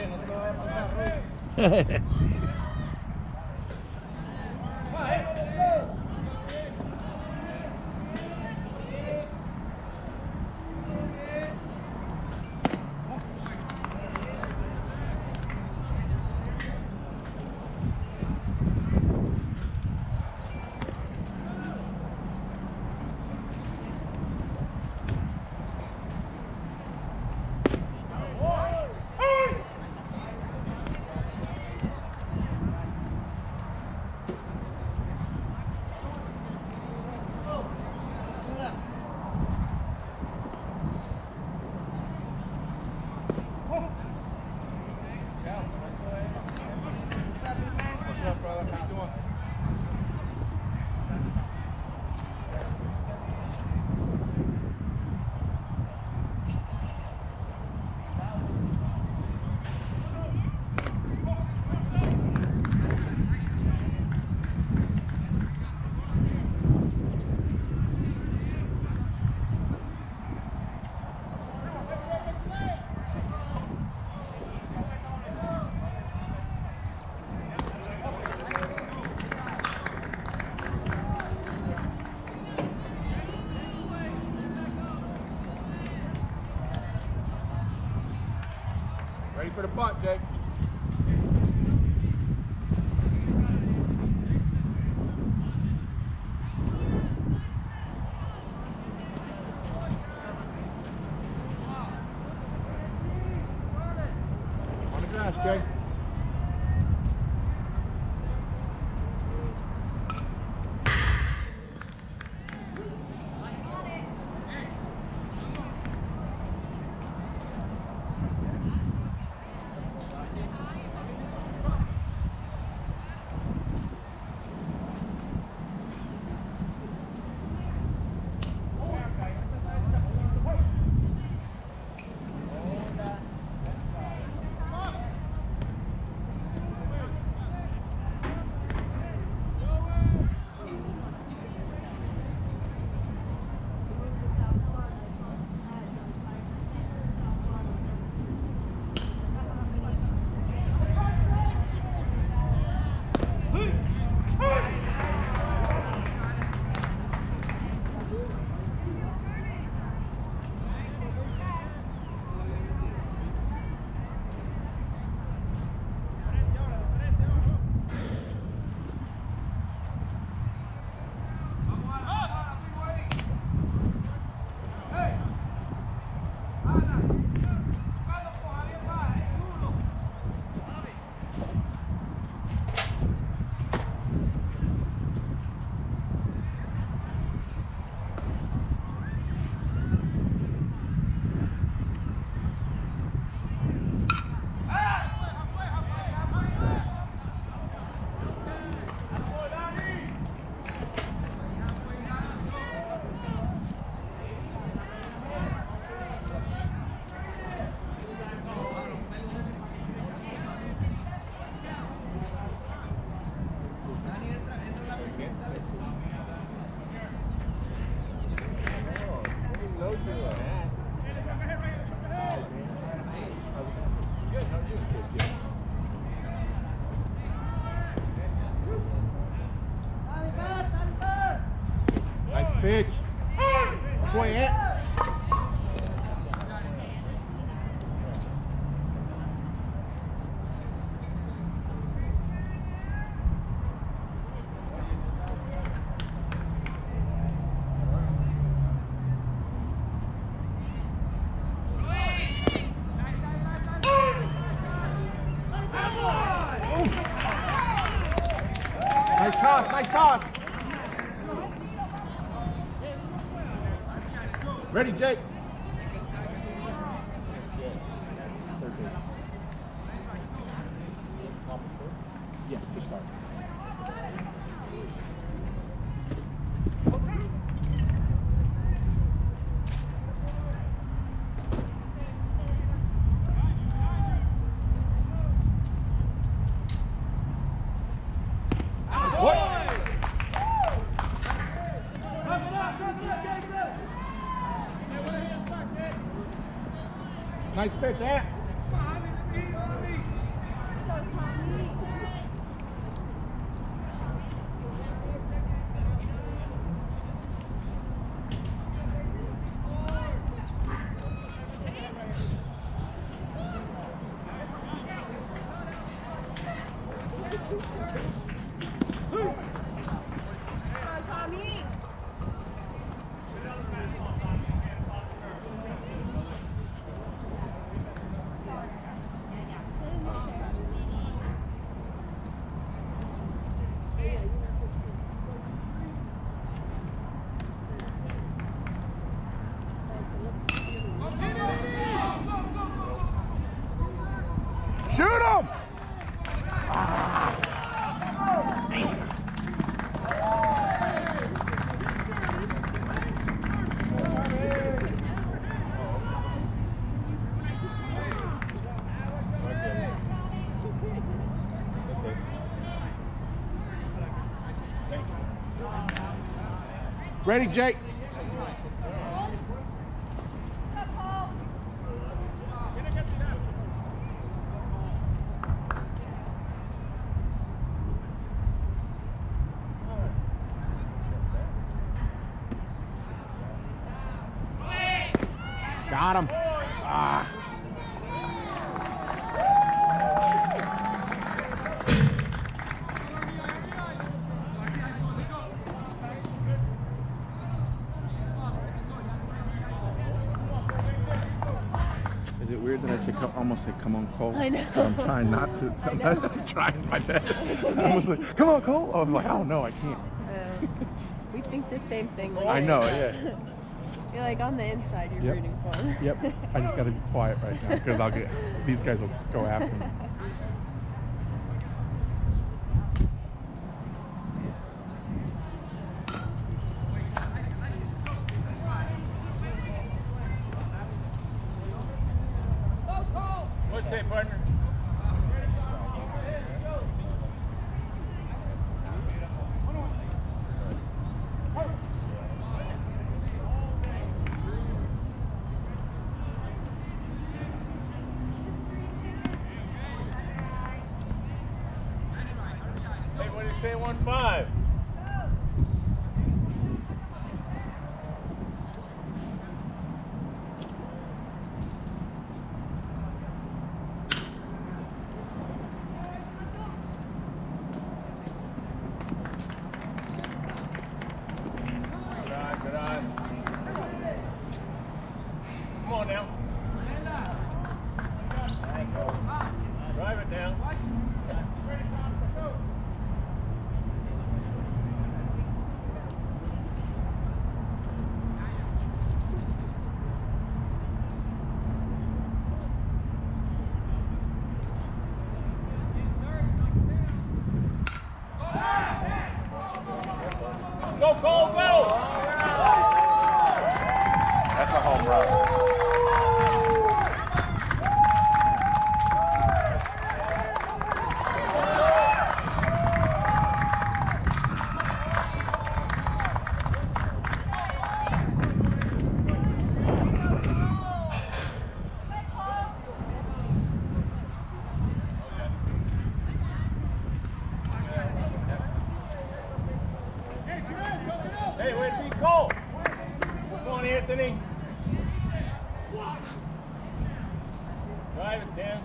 Ready for the butt, Jake. On the grass, Jake. Pitch. Boy, yeah. Nice toss, nice toss. Ready, Jake. Yeah, just start. Nice pitch, Ant. Ready, Jake? Got him. Ah. Is it weird that I say almost say come on Cole? I know. I'm trying not to. I'm trying my best. Okay. I almost like come on Cole. I'm like oh no I can't. We think the same thing. I know, yeah. You're like on the inside, you're rooting for him. Yep. I just gotta be quiet right now because I'll get these guys will go after me. What's that, partner? Hey, what did you say, 1-5? Good on. Come on now. Drive it down. Go, Cole, go! That's a home run. Hey, way to be Cole. Come on, Anthony. Drive it down.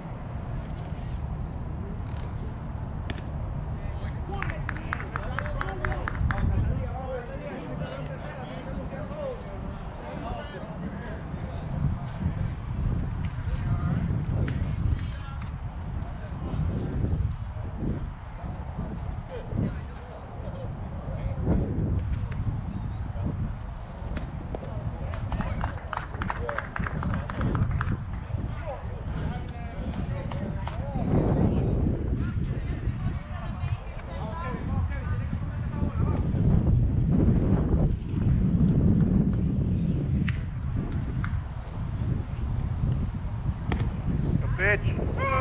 Pitch.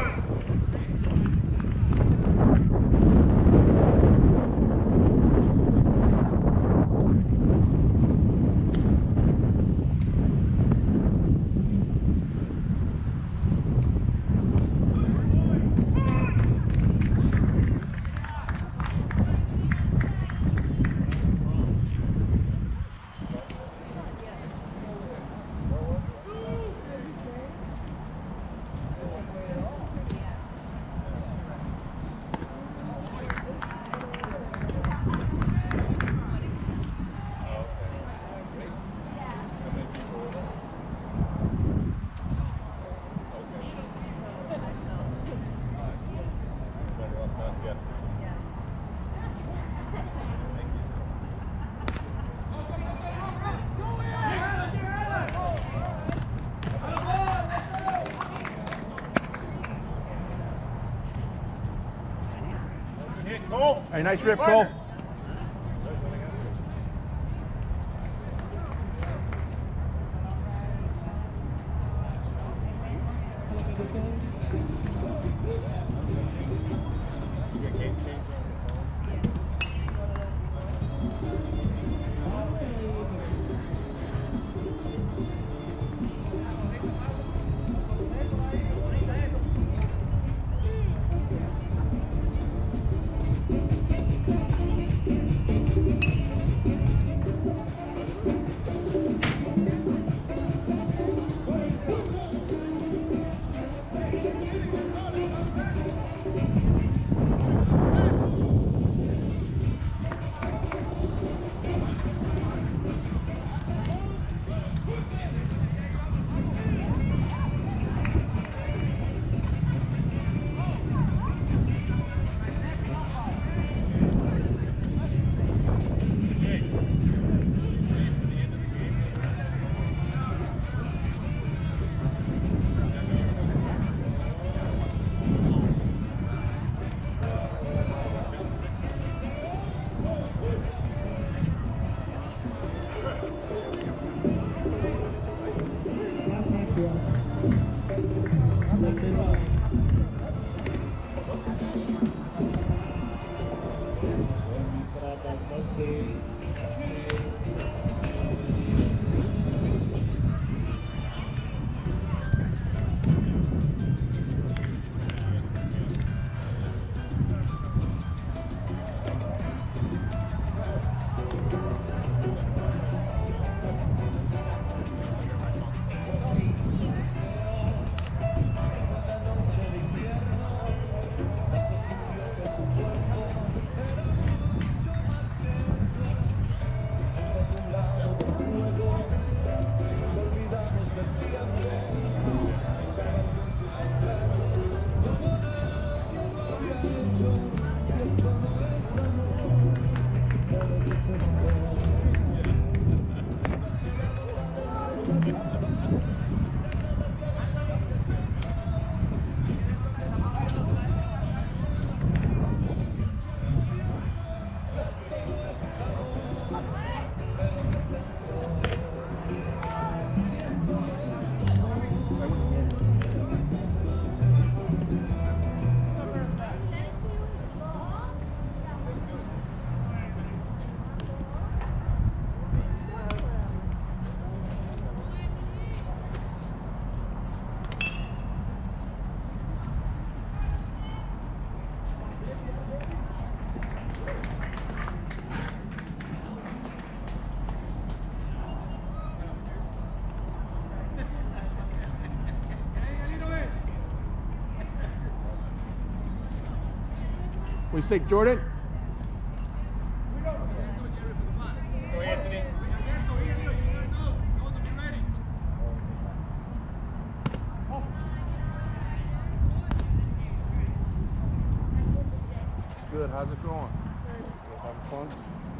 Cole. Hey, nice rip, Cole. We say Jordan. Go, Anthony. Good. How's it going? Having fun?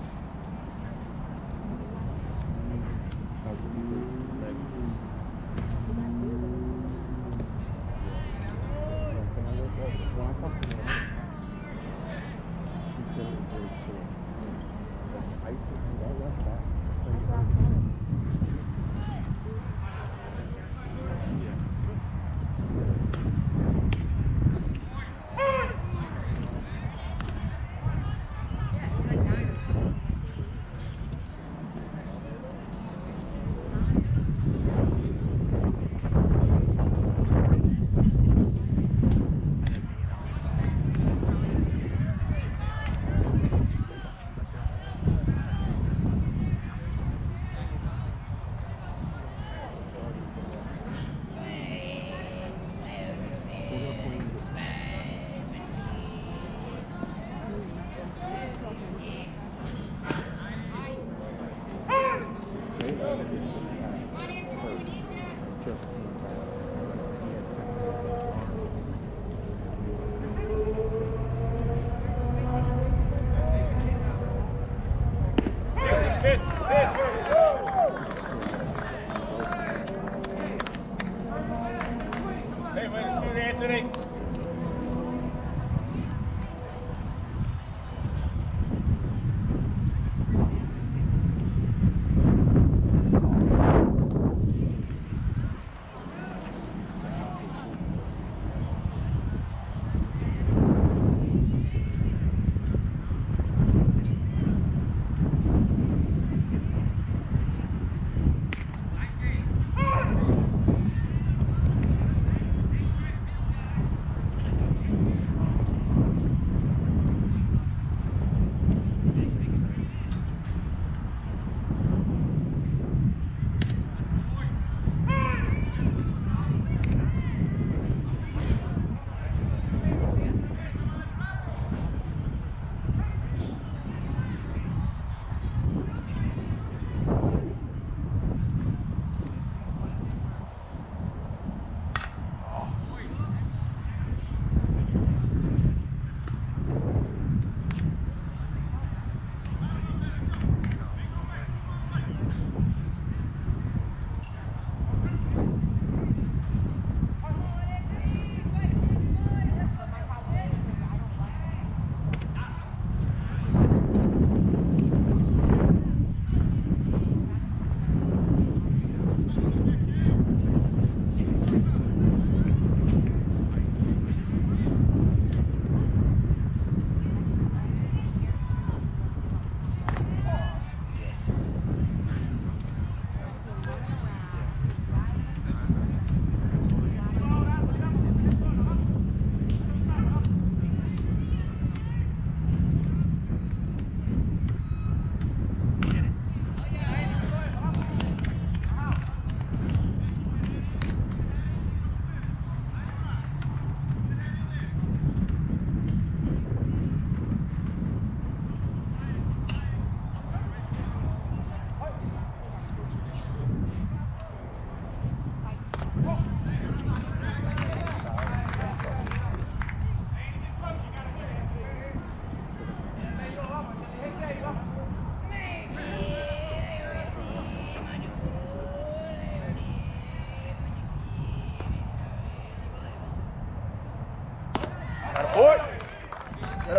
Hey, way to shoot, Anthony.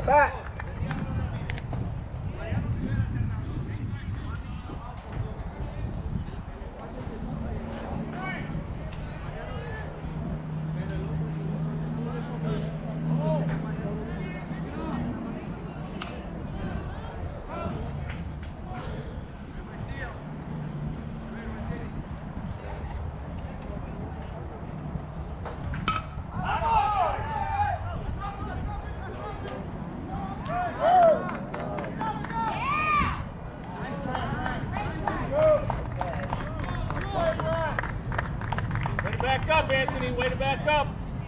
Back. Way to back up, Anthony. Way to back up.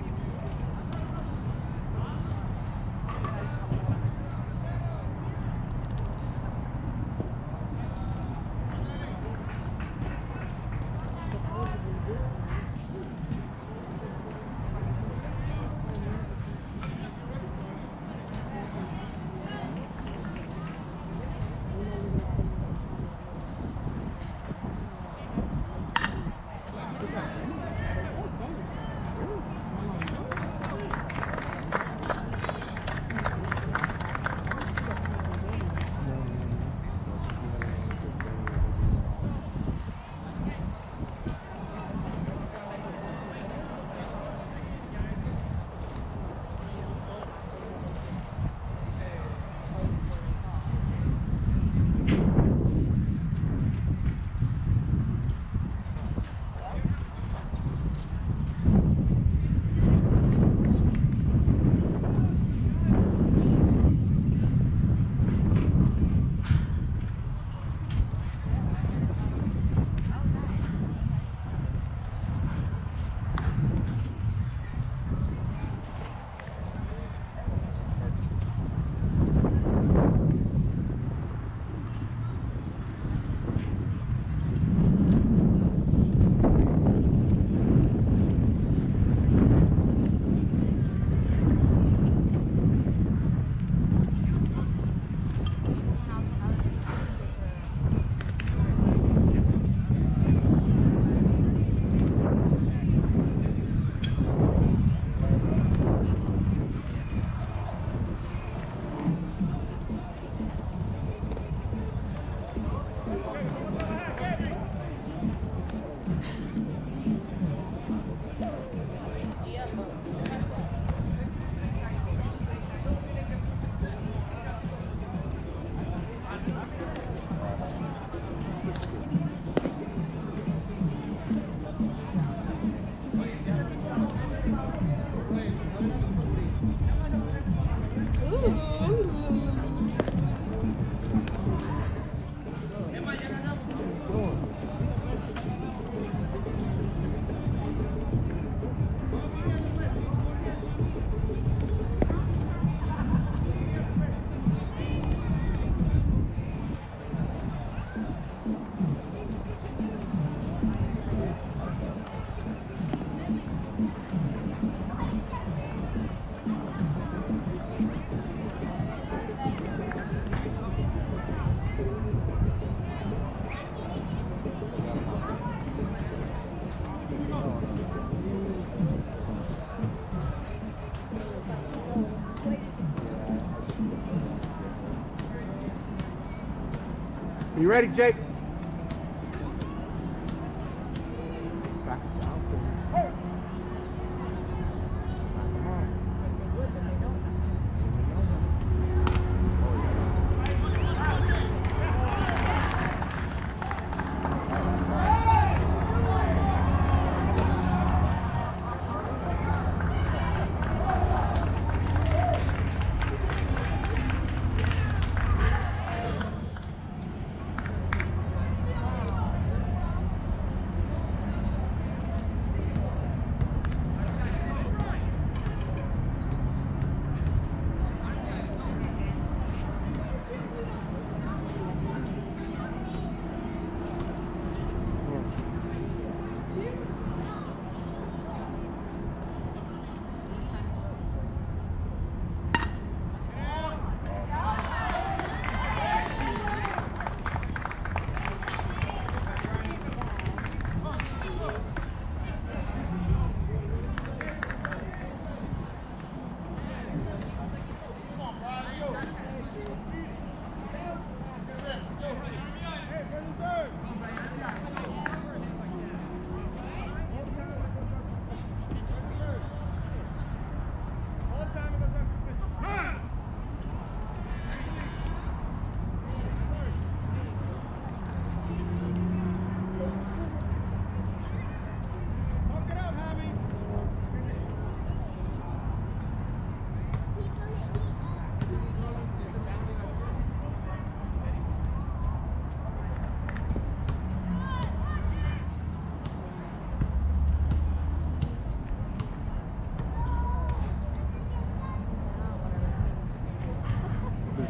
You ready, Jake?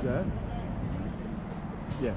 that? Yeah.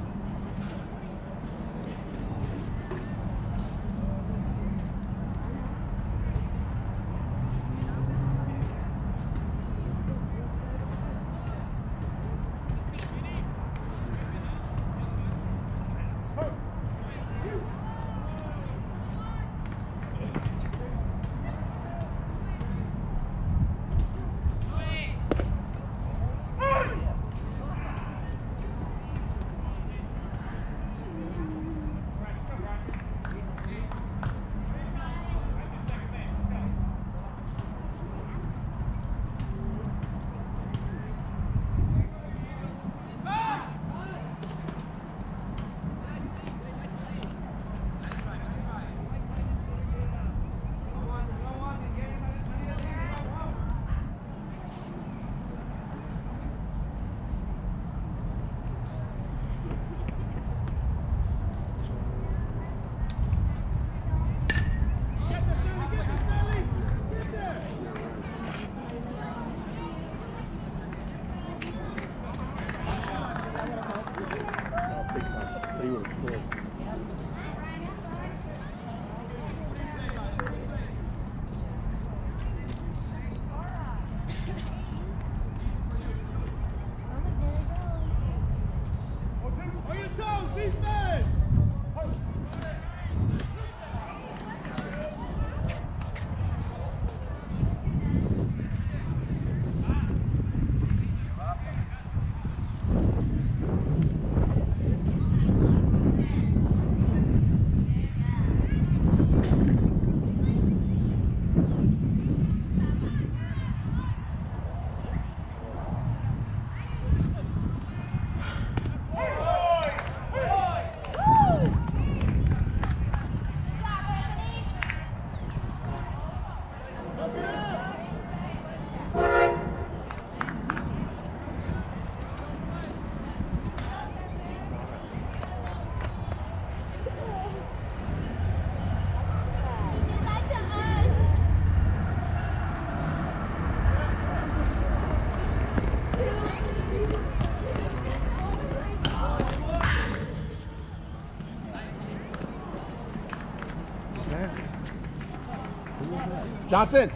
Johnson.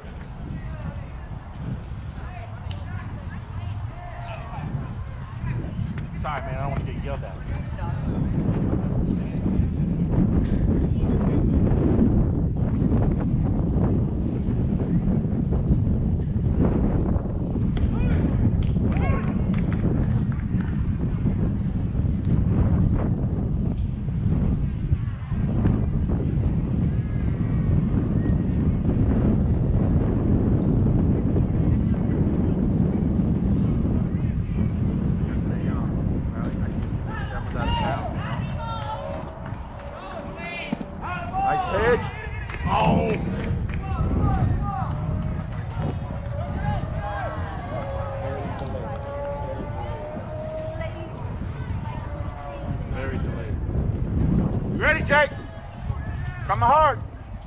Sorry, man. I don't want to get yelled at. Jake, come hard.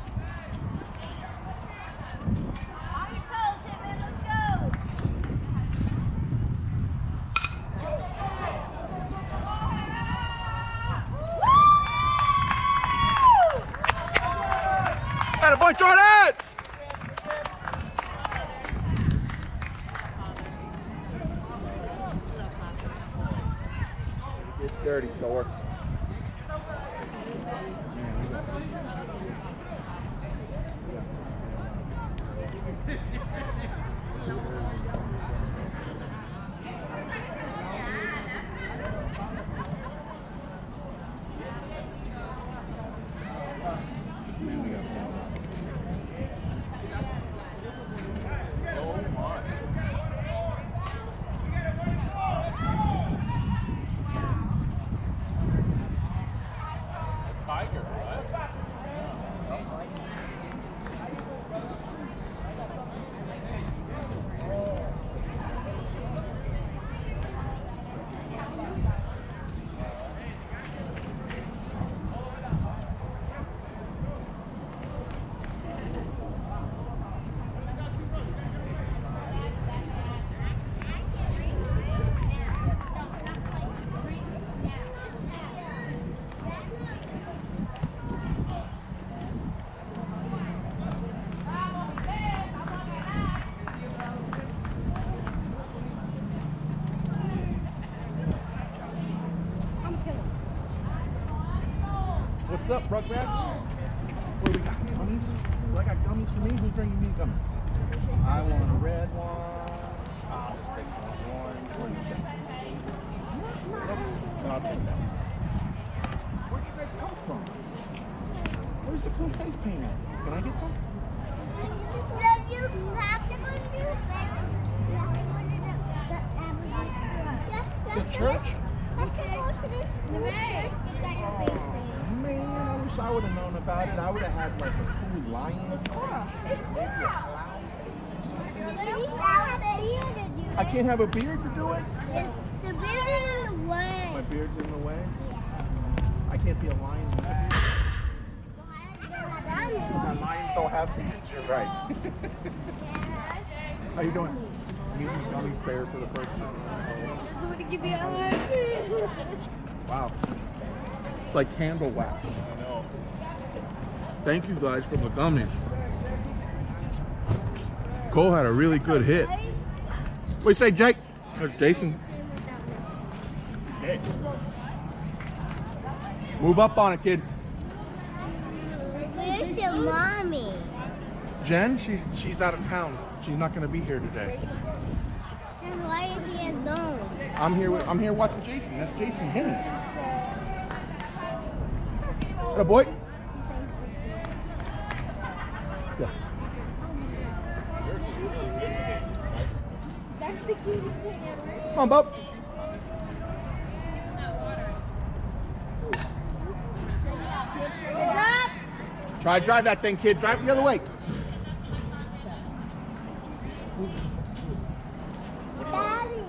On your toes, Hitman, let's go. Atta boy, Jordan! It's dirty, Thor. What's up, Rugrats? What do we got? Gummies? Do I got gummies for me? Who's bringing me gummies? I want a red one. I'll just take one orange. What do you think? I'll take that. Where'd you guys come from? Where's the cool face paint at? Can I get some? The church? Man, I wish I would have known about it. I would have had like a cool lion. I can't have a beard to do it? The beard is in the way. My beard's in the way? I can't be a lion with a beard. Lions don't have beards, you're right. How you doing? I'm eating gummy bear for the first time. Give me a hug. Wow. It's like candle wax. I know. Thank you guys for the gummies. Cole had a really good hit. What do you say, Jake? There's Jason. Hey. Move up on it, kid. Where's your mommy? Jen, she's out of town. She's not going to be here today. And why is he alone? I'm here watching Jason. That's Jason Henry. What up, boy? Yeah. That's the cutest thing ever. Come on, bub. Try to drive that thing, kid. Drive it the other way. Daddy.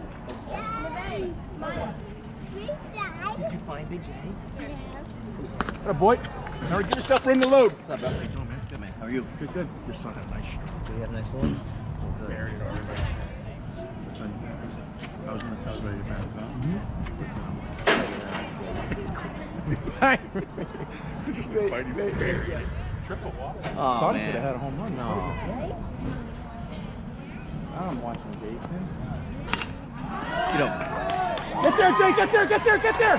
Did you find Big J? What up, boy? Now get yourself room to load. What's up, bro? How you doing, man? Good, man. How are you? Good, good. Your son had a nice stroke. Do you have a nice one? Good. Buried already. I was going to tell you about that. Just fighting buried. Triple walk. Oh, Thought he man. could have had a home run. No. I'm watching Jason. You know. Get there, Jay! Get there! Get there! Get there!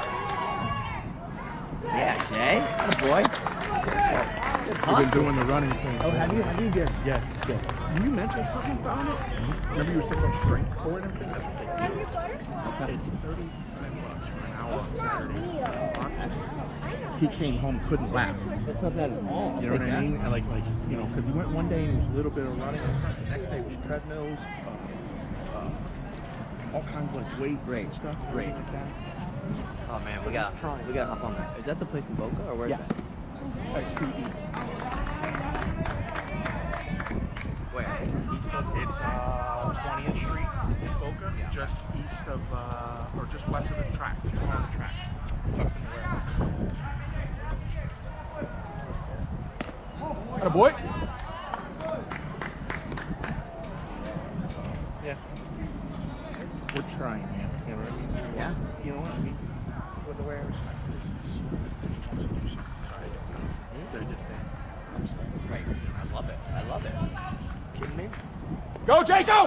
Yeah, Jay. What a boy. We've been doing the running thing. Oh, have you? Have you? Yes. Yes. You mentioned something about it? Remember you were saying on strength for it and things? Okay. It's $35 for an hour on Saturday. He came home, couldn't laugh. That's not bad at all. You know what I mean? And like you know, because he went one day and it was a little bit of running and stuff. The next day was treadmills, all kinds of like weight stuff. Great. Like that. Oh man, we gotta hop on that. Is that the place in Boca or where's Yeah. that? XPE. Where? It's 20th Street in Boca, just east of, or just west of the track, just on the tracks. Tucked in the warehouse. Atta boy. Yeah. We're trying, man. You know what I mean? Yeah? You know what I mean? With the warehouse. So just saying. Right. I love it. I love it. Kidding me? Go, Jay, go!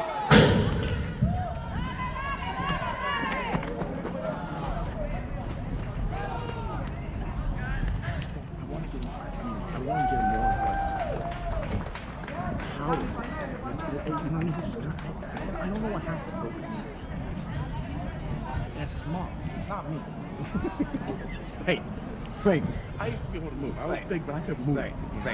I want to get more of like power. You know, I don't know what happened. And it's his mom. It's not me. Hey, wait. I used to be able to move. I was big, but I couldn't move. Right.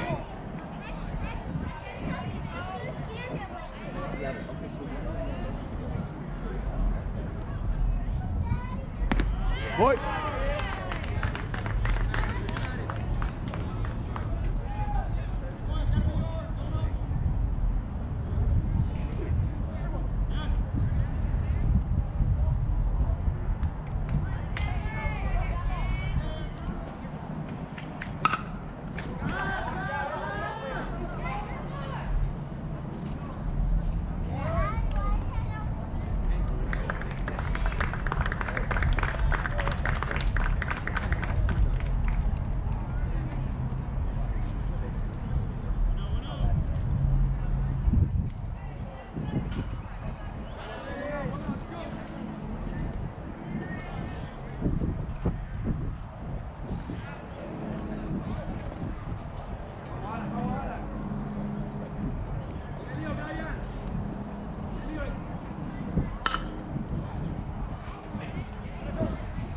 Boy.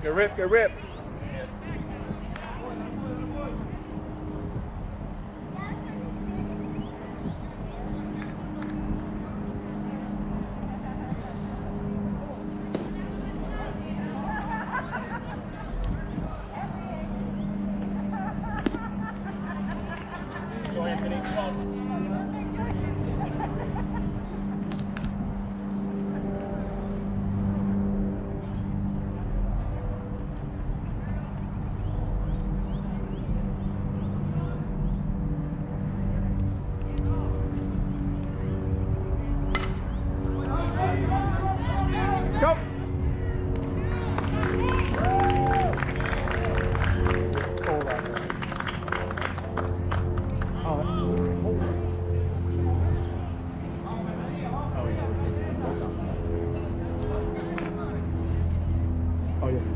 Good rip, good rip. Go, Anthony. Close. Go. Hold on. Oh, hold on. Oh, yeah. Oh, yeah.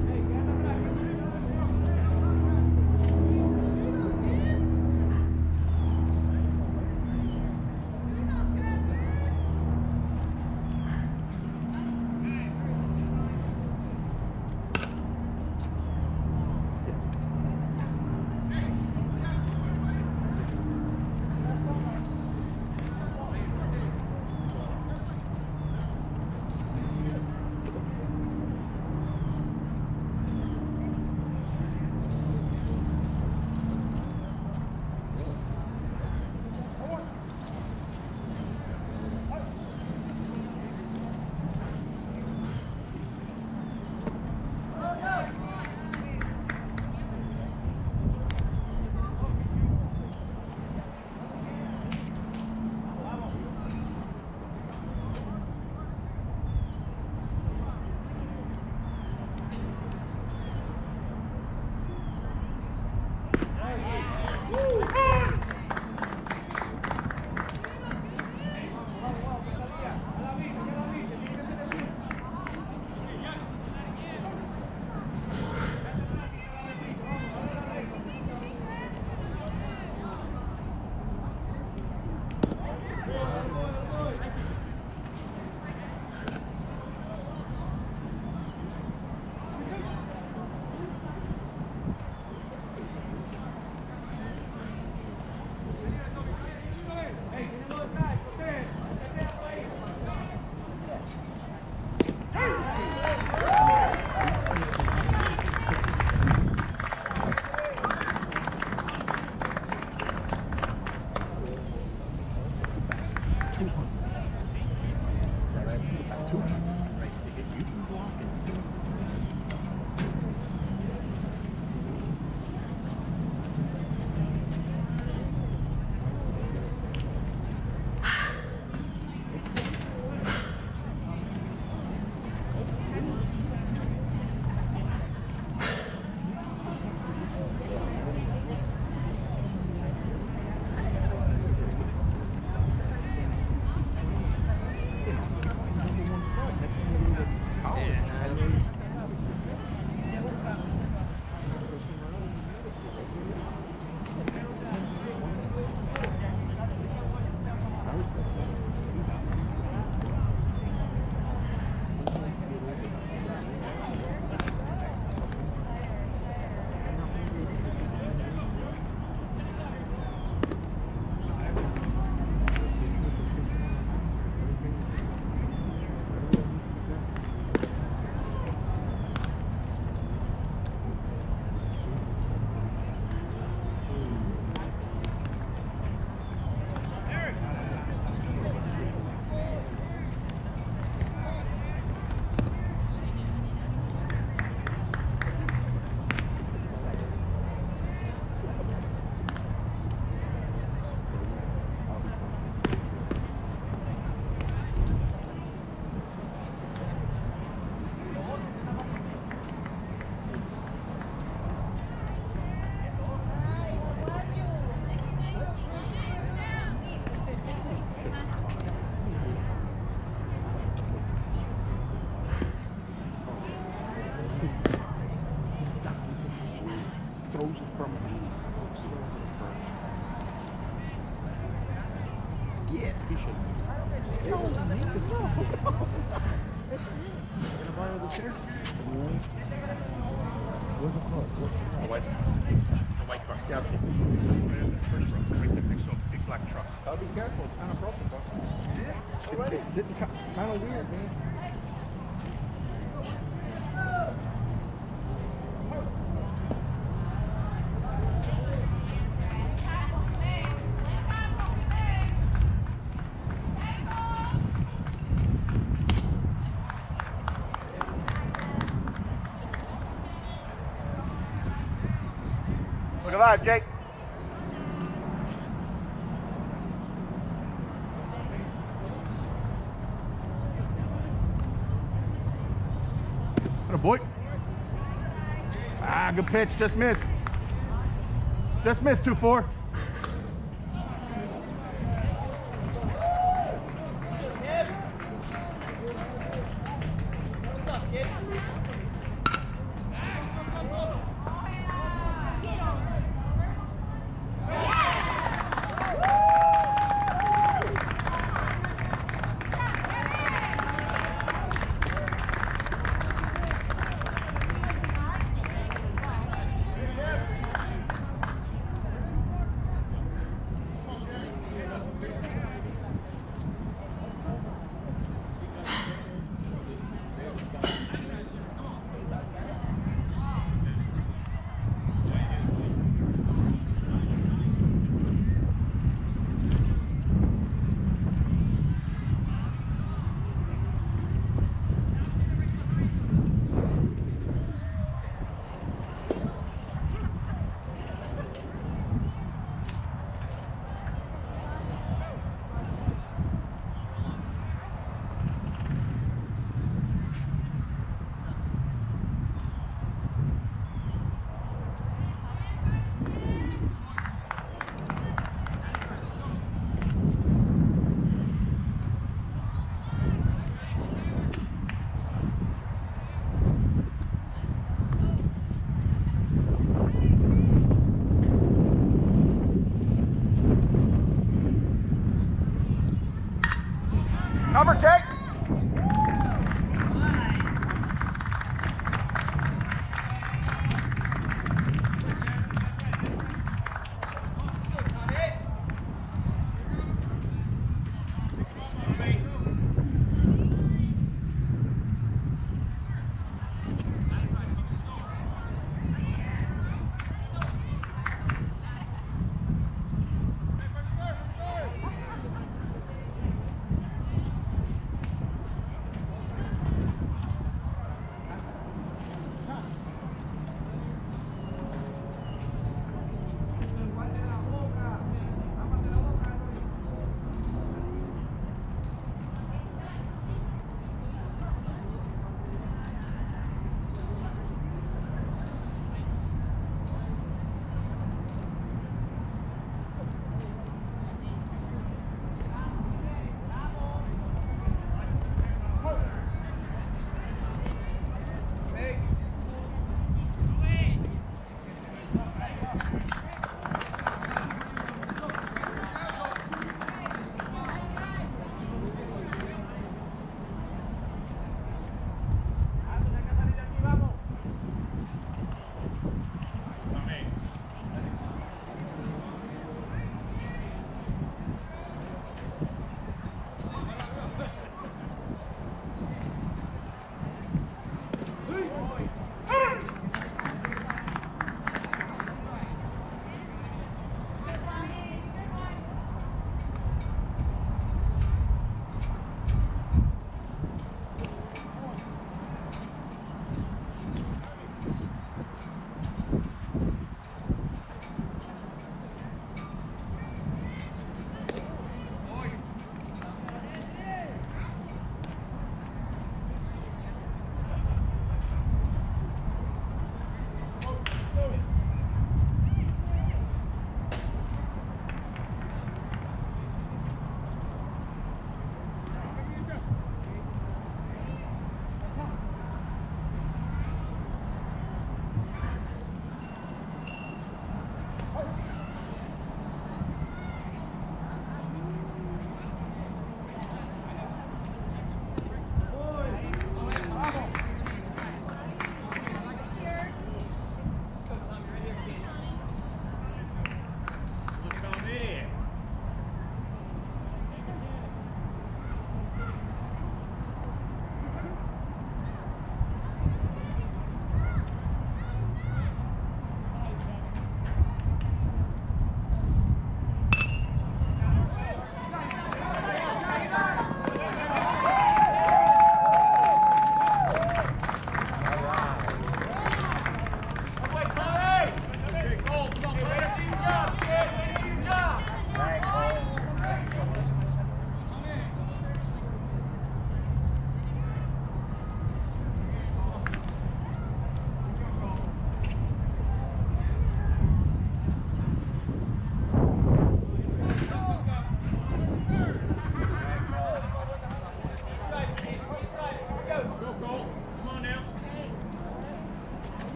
throws it from him. Yeah, he should. No, man. Gonna buy another chair? Where's the car? The white car. Yeah, I see. First row, right there next to a big black truck. Gotta be careful. It's kind of broken, bro. It's sitting kind of weird, man. Look alive, Jake. What a boy. Ah, good pitch. Just missed. Just missed 2-4.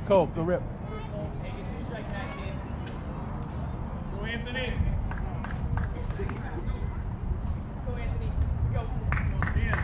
Coke, the rip. Go, Anthony. Go, Anthony. Go. Go, Dan.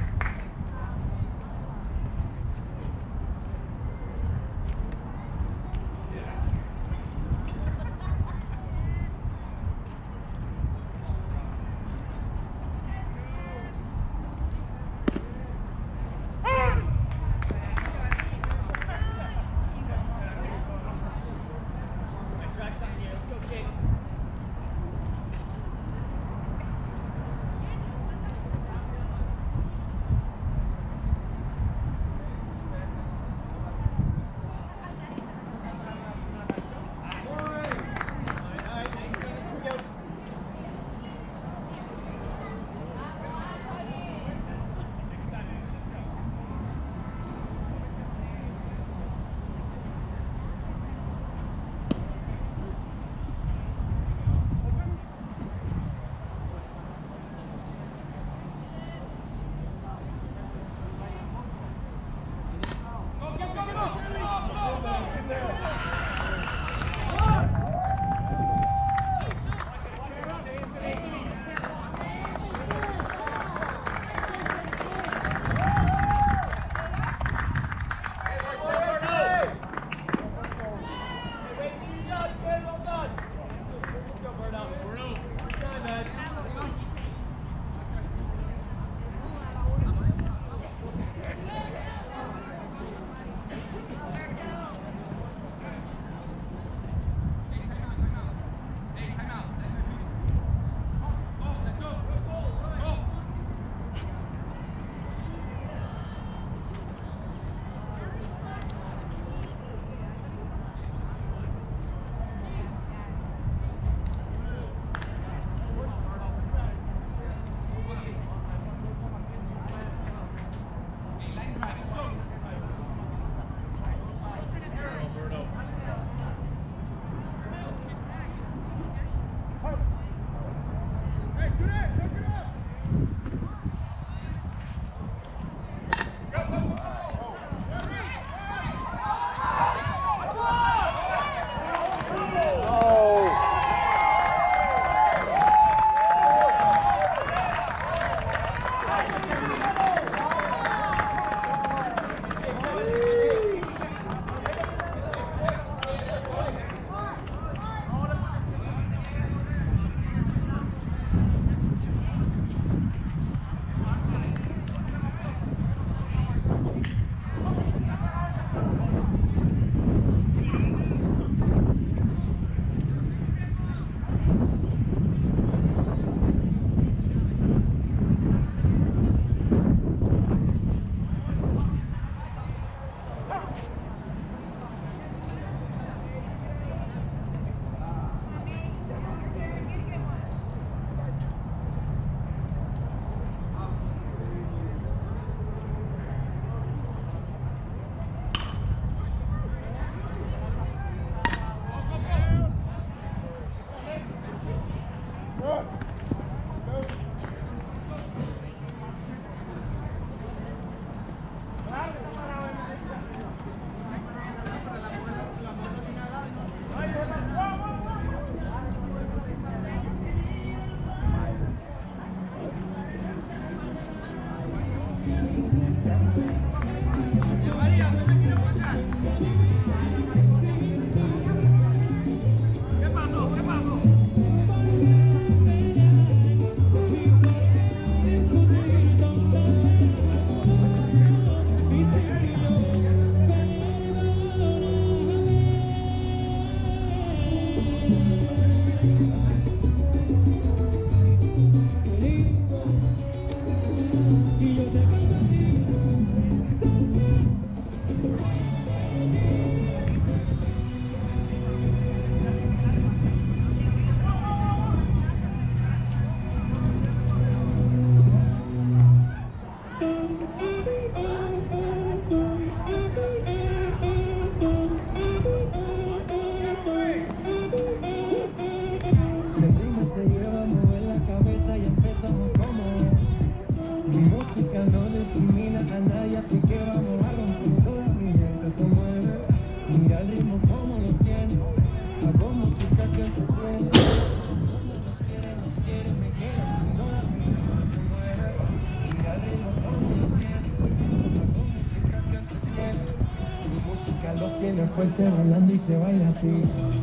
fuerte bailando y se baila así.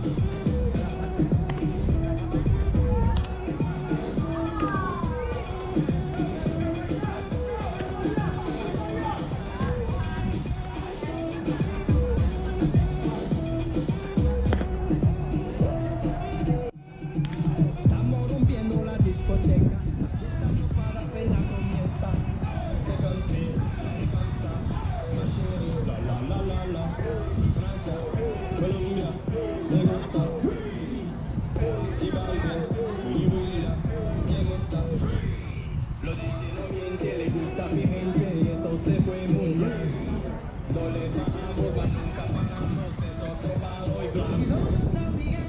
Estamos rompiendo la discoteca, estamos para ver la comienza. Se cansa, ma chérie, la la la la la. Francia, Colombia, me gusta. Y baile, y baila, me gusta. Lo dice no miente, le gusta a mi gente y eso se fue muy bien. No le pagamos, mas nunca pagamos, eso probado y glam. No está bien.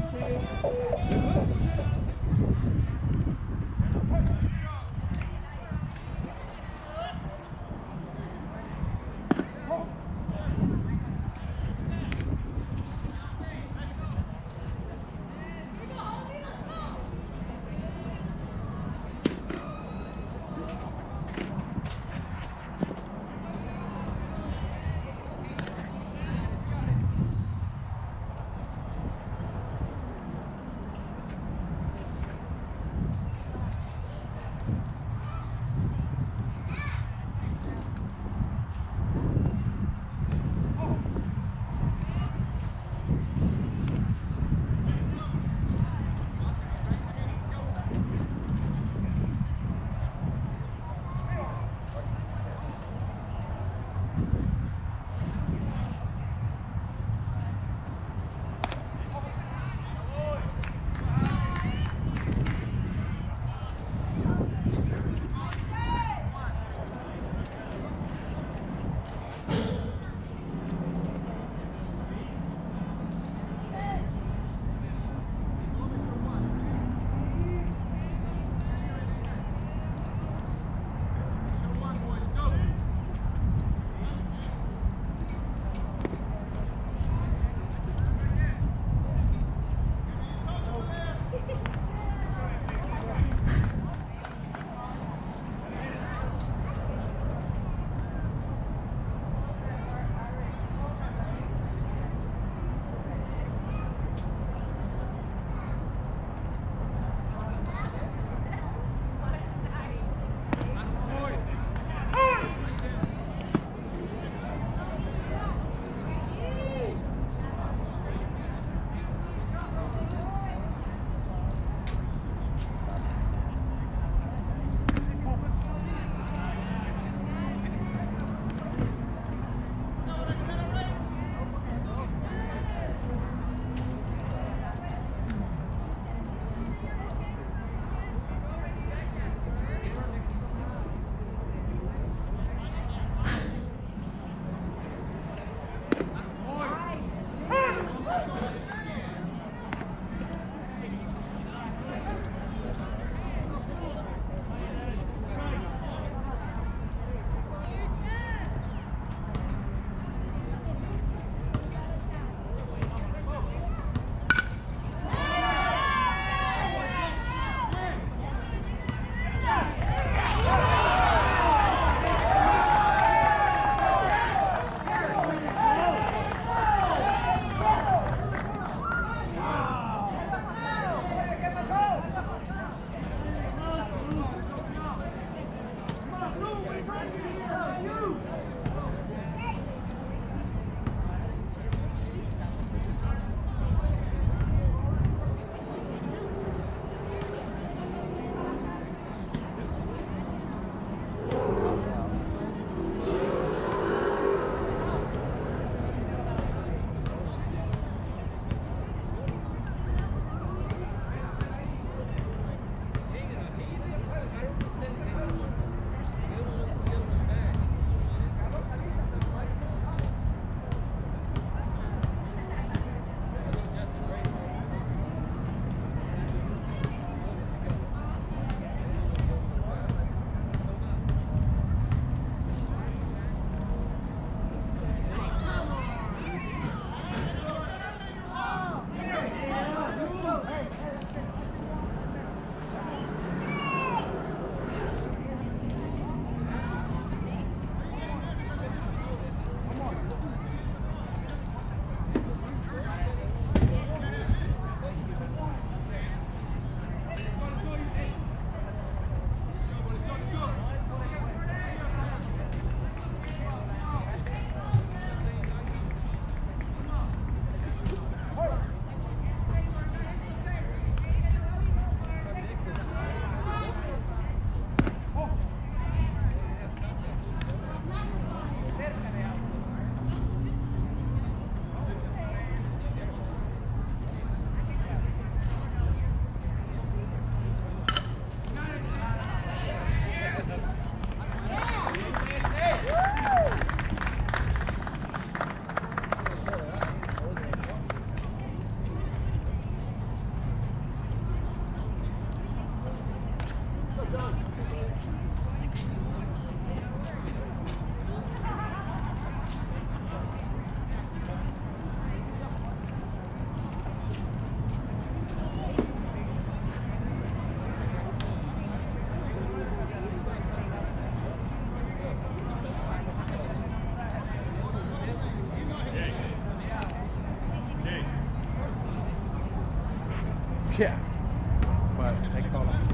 but they call it.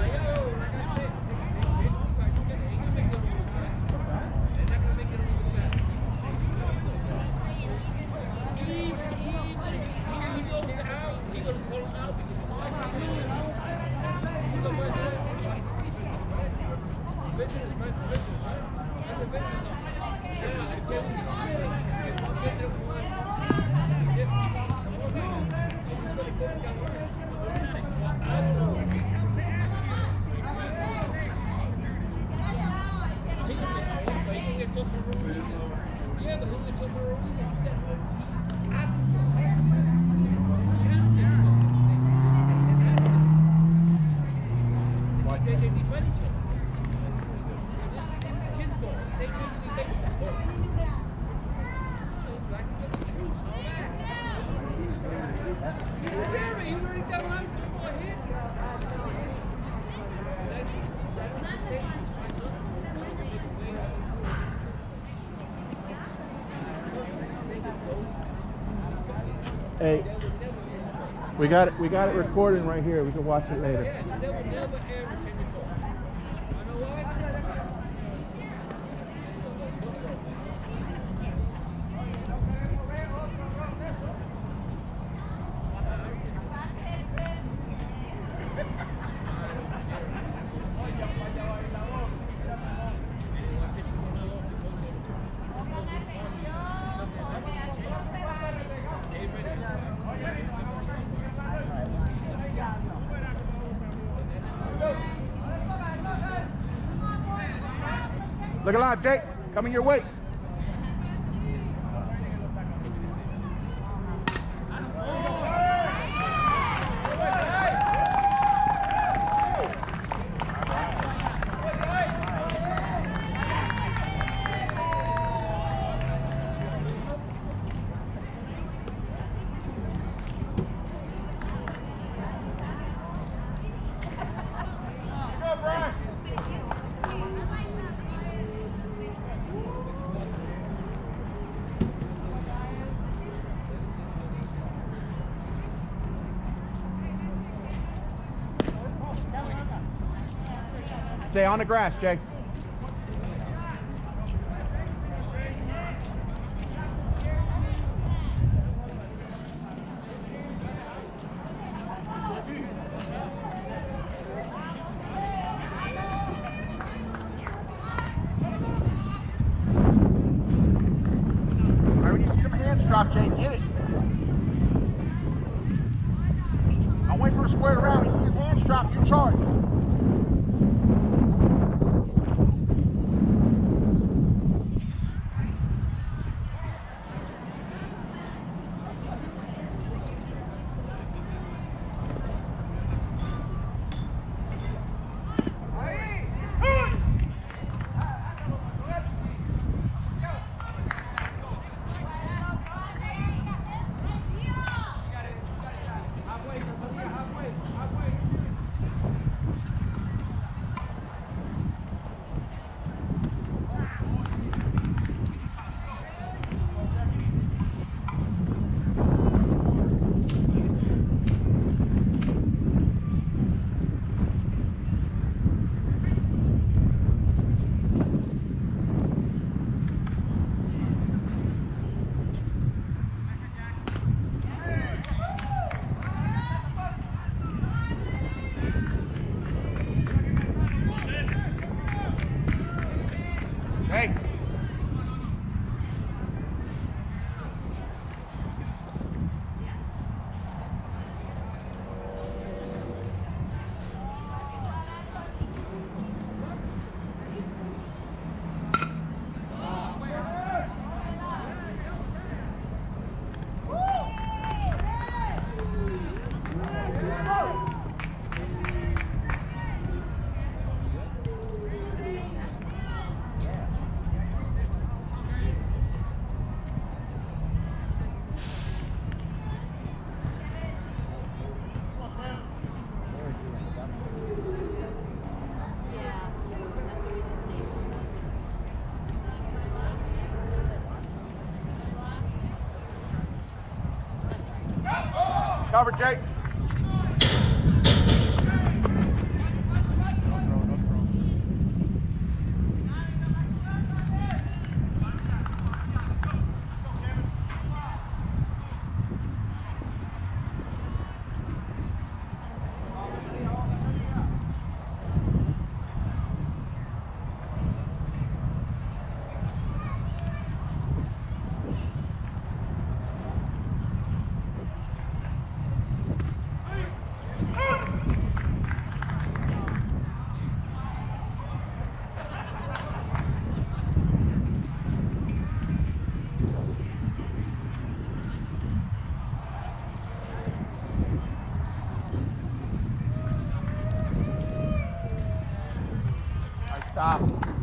Hey, we got it recording right here. We can watch it later. Look alive, Jake. Coming your way. Stay on the grass, Jay. All right, when you see them hands drop, Jay, get it. Don't wait for the square around. You see his hands drop, you charge. Hey. Cover, Jake. Stop.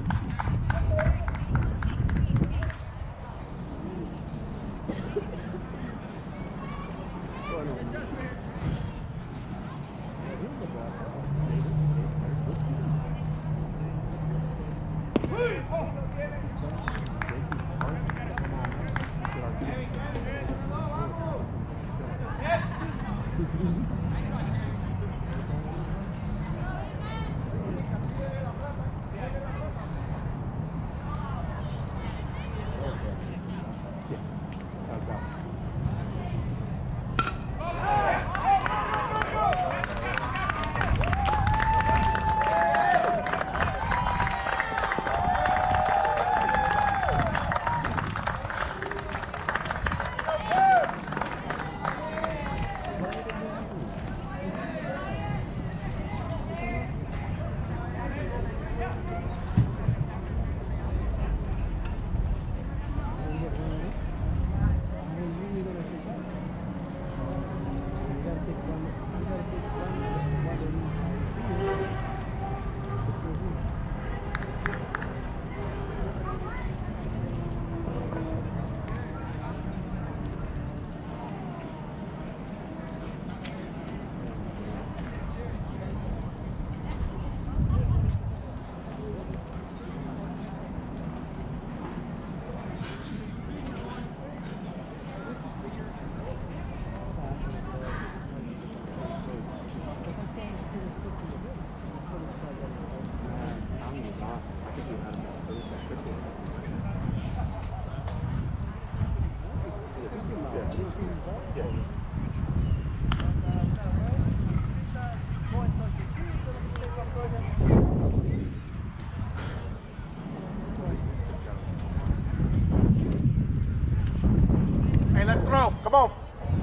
Hey, let's throw. Come on.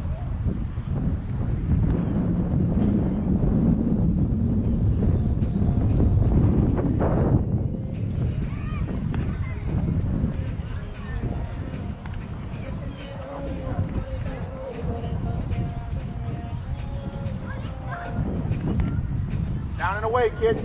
Down and away, kid.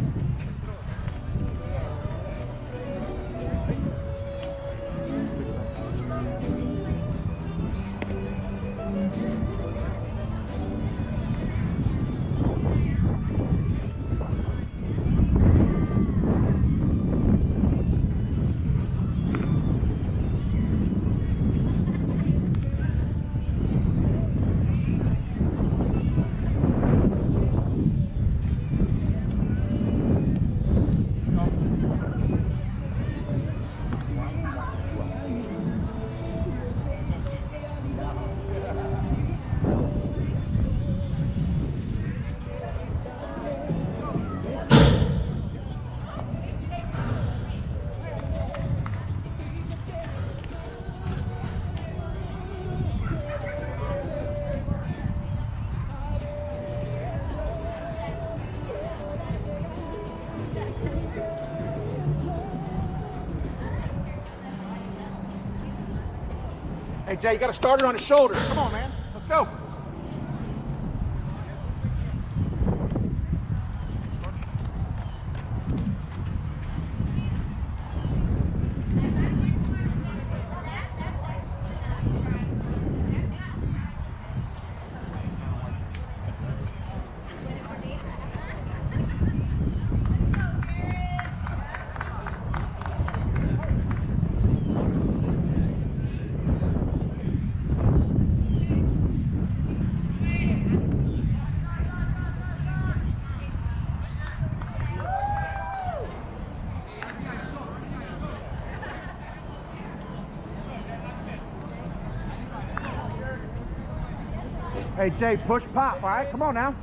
Hey, Jay, you got to start it on his shoulders. Come on, man. Let's go. Hey, Jay, push pop, all right? Come on now.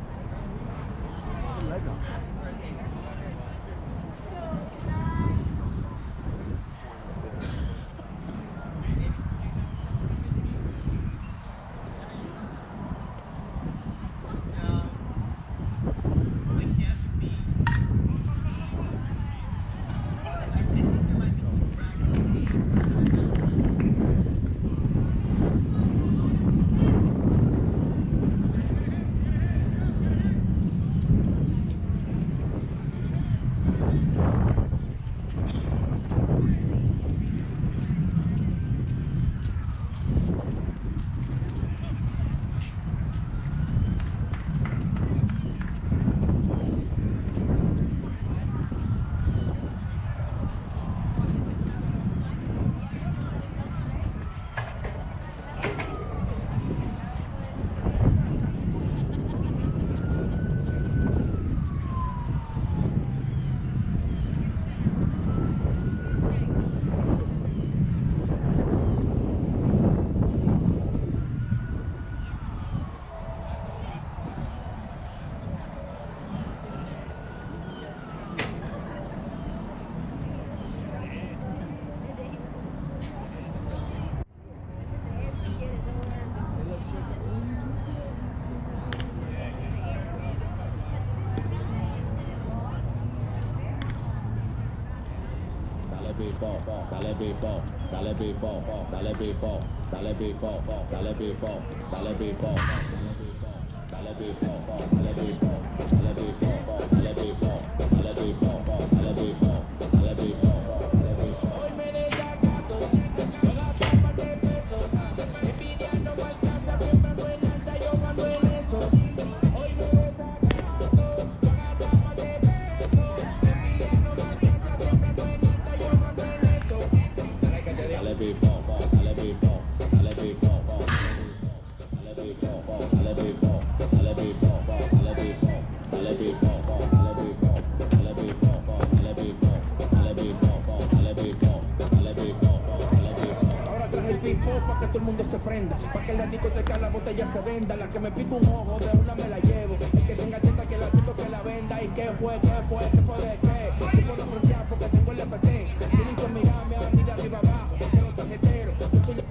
people, dale people, dale people, dale people, dale people, dale people, dale people, dale people, dale people, dale people, dale people, dale people, dale people, dale people. Hoy me desacato, con la tapa de peso, envidiando más casa, siempre ando en alta, yo ando en eso. Hoy me desacato, con la tapa de peso, envidiando más casa, siempre ando en alta, yo ando en eso. Dale people, dale people, dale people, dale people, dale people, dale people, dale people, dale people, dale people, dale people, dale people, dale people, dale people, dale people, dale people. Ahora traje el pipo pa' que todo el mundo se prenda, pa' que en la discoteca la botella se venda. La que me pica un ojo de una me la llevo, el que tenga tienda que la quito que la venda. ¿Y qué fue de qué? Yo puedo frontear porque tengo el FT. Tienen que mirarme a mí de arriba abajo, que los tarjeteros, yo soy...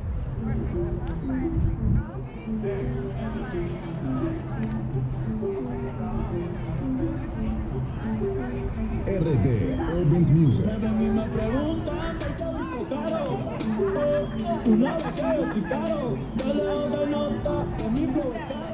RD Urban's Music. Me preguntan por qué disco caro. Una vez que yo estoy caro, dale otra nota, a mi flow es caro.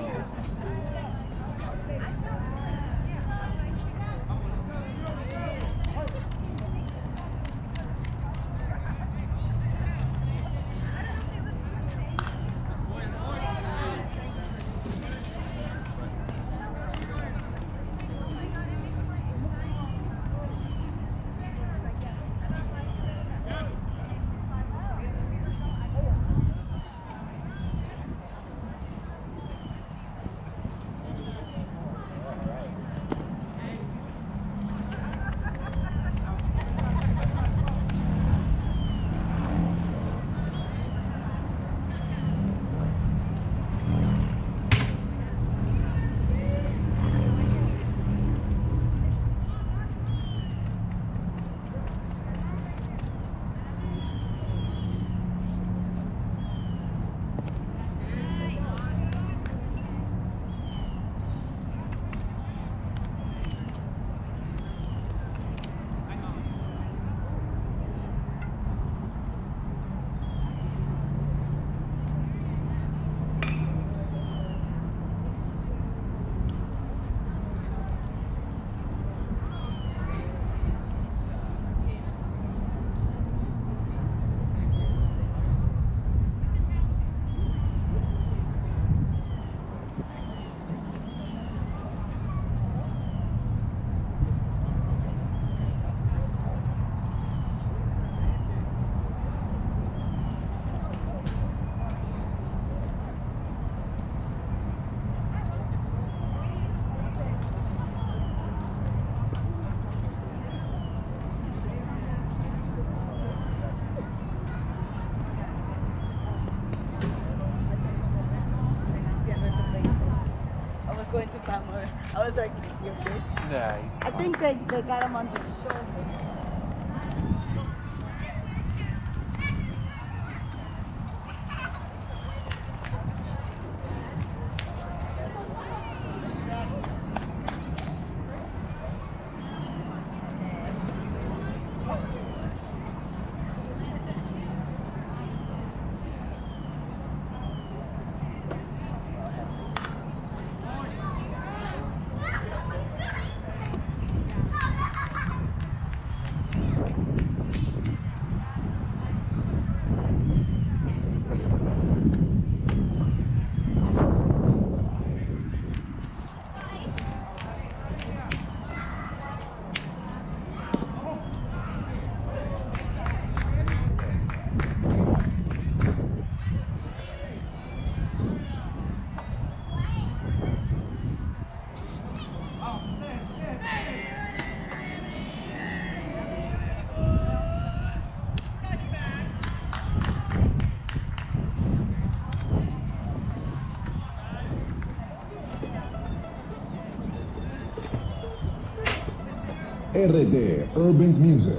Going to Palmer. I was like, is he okay? Yeah, I think they got him on the show. RD Urban's Music.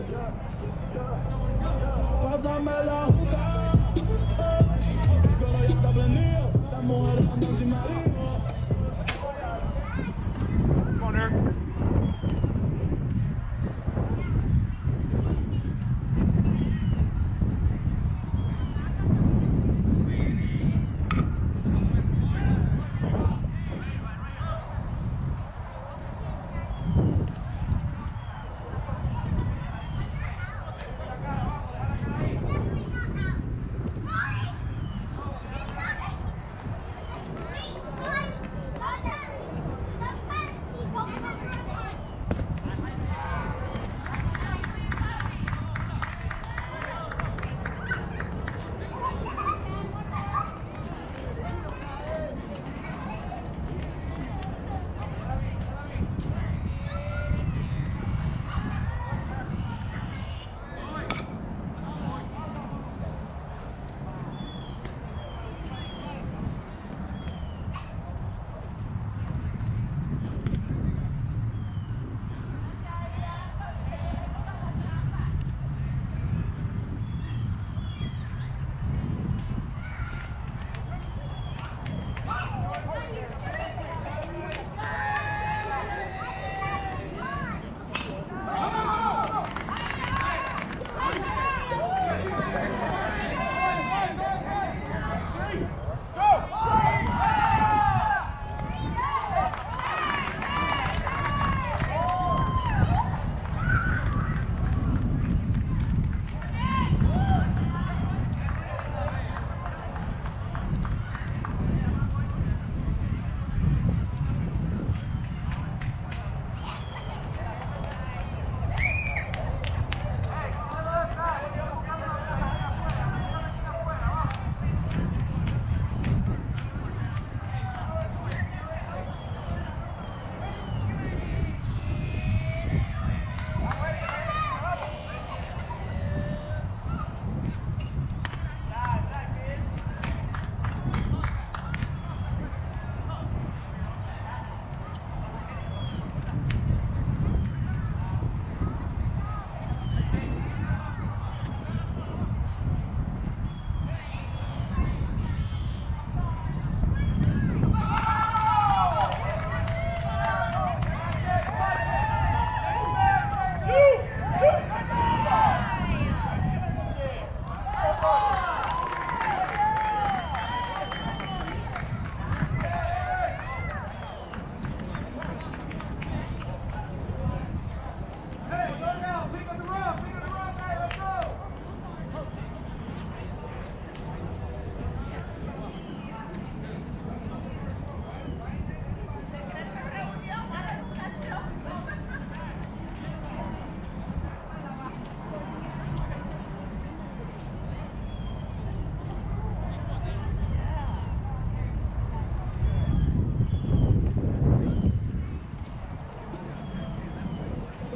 Pásame la juca, el coro ya está prendido, las mujeres andan sin marido. Come on, Eric.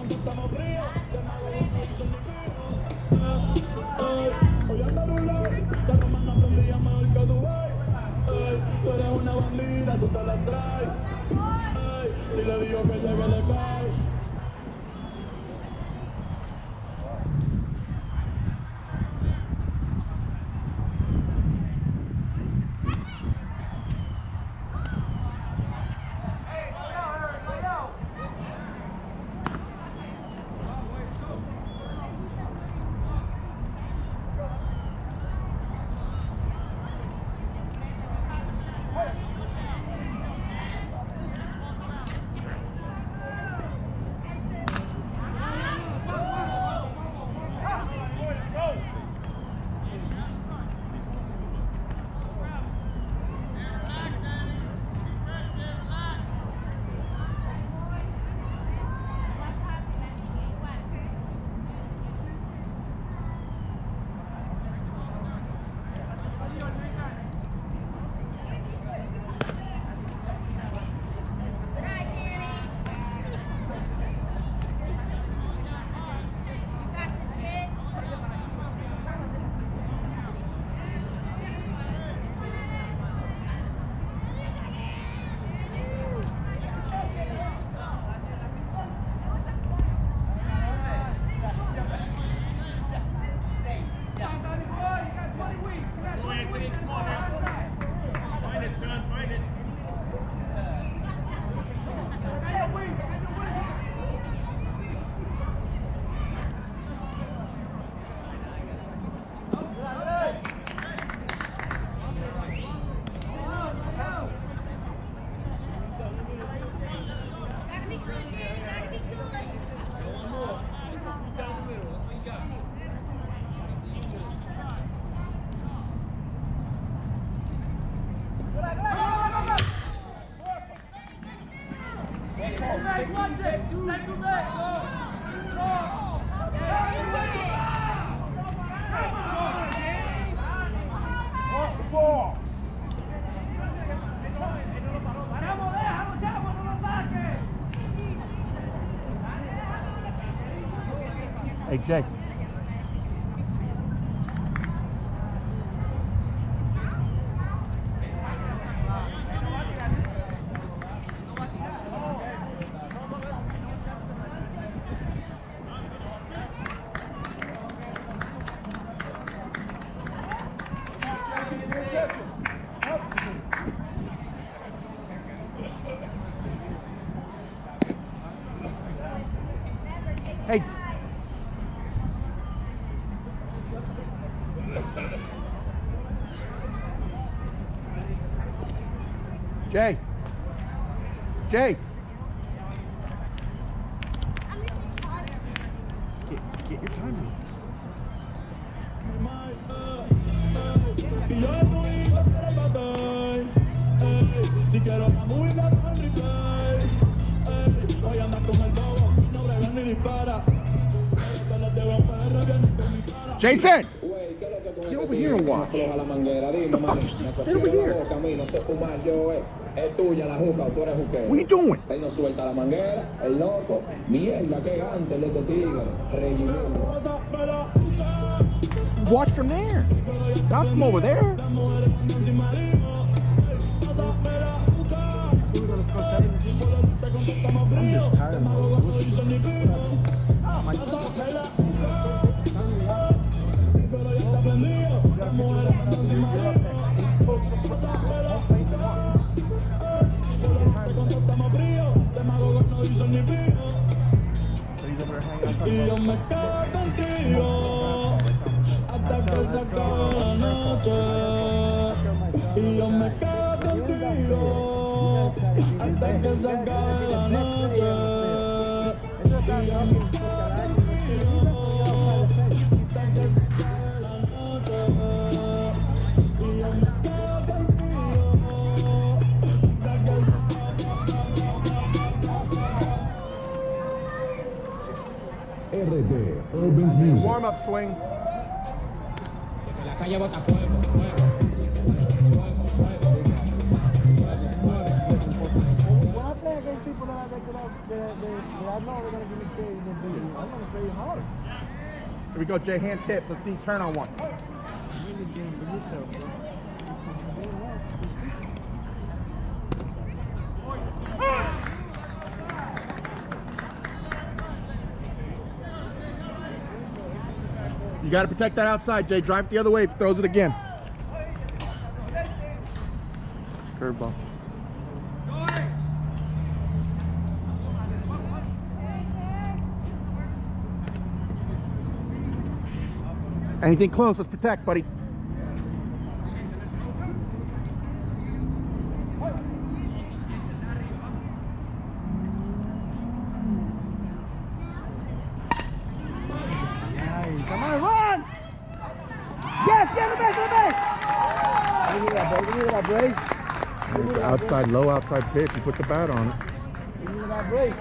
Hoy anda rulay, la romana prendía mejor que Dubai. Tú eres una bandida, tú te la traes. Si le digo que llegue, le cae. Hey, Jay. Hey. Jay. Jay. Get your time out. Si quiero la música con replay, hoy andas con el bobo y no brega ni dispara. Jason! Get over here and watch. What Get over here. What are you doing? Ahí no suelta la manguera, el loco, mierda, que gante, el loco tigre, Watch from there. Not from over there. I'm just tired of my y yo me quedo contigo hasta que se acabe la noche. Y yo me quedo contigo hasta que se acabe la noche. Y yo me quedo contigo hasta que se acabe la noche. Y yo me quedo contigo hasta que se RD Urban's Music. warm up swing. La calle bota fuego, fuego. When I play against people Here we go, Jay. Hands hips. Let's see. Turn on one. You got to protect that outside, Jay. Drive it the other way if he throws it again. Curveball. Anything close, let's protect, buddy. Come on, run! Yes, get the base, get the base! Give me that, bro. Give me that, bro. Give me that, outside, low outside pitch. You put the bat on it. Give me that break.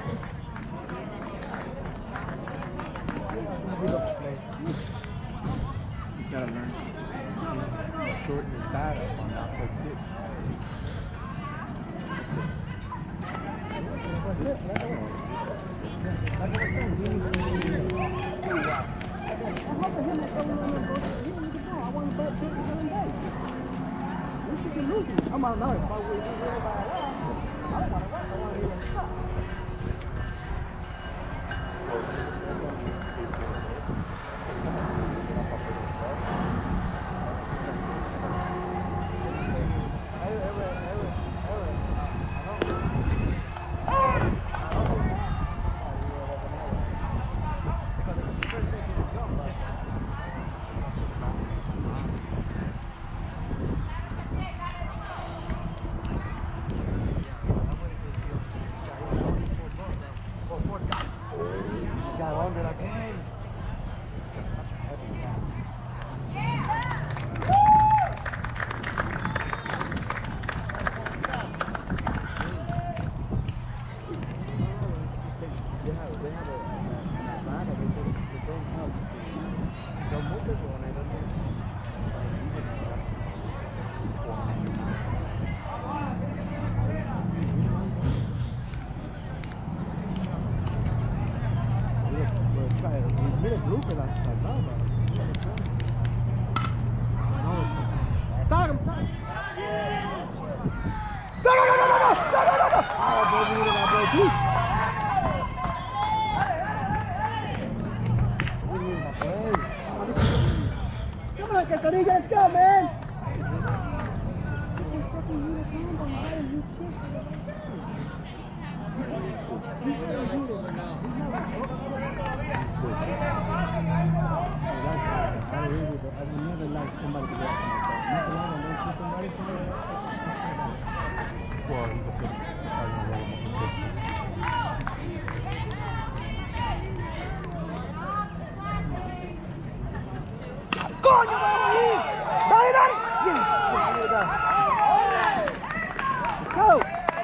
You gotta learn to shorten his bat up on the outside pitch. I'm on another. Come on, Catarina, let's go, man! ¡Coño, vamos ahí! ¡Dale, dale! ¡Yes! Go!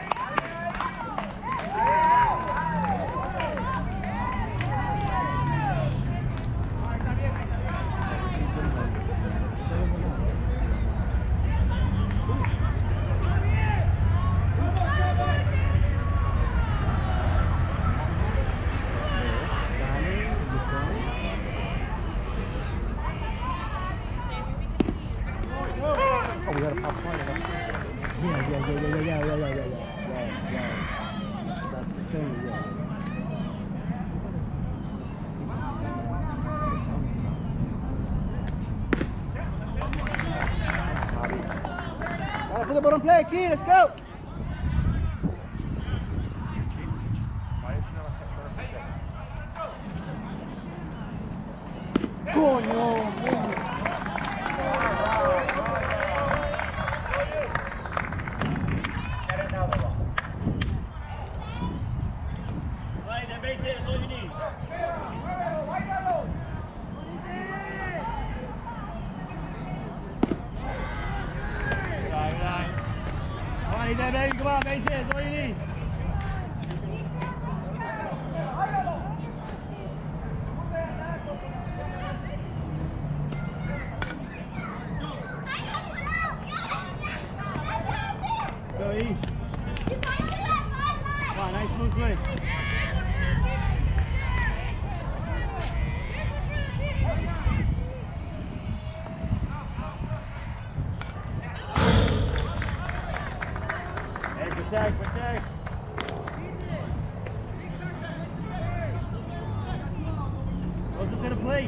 We got a pop point. Yeah. That's the thing, yeah. Gotta put the ball on play, kid. Let's go. Coño. Baby, come on, base hit, that's all you need. Go, E. Come on, nice move, to the plate.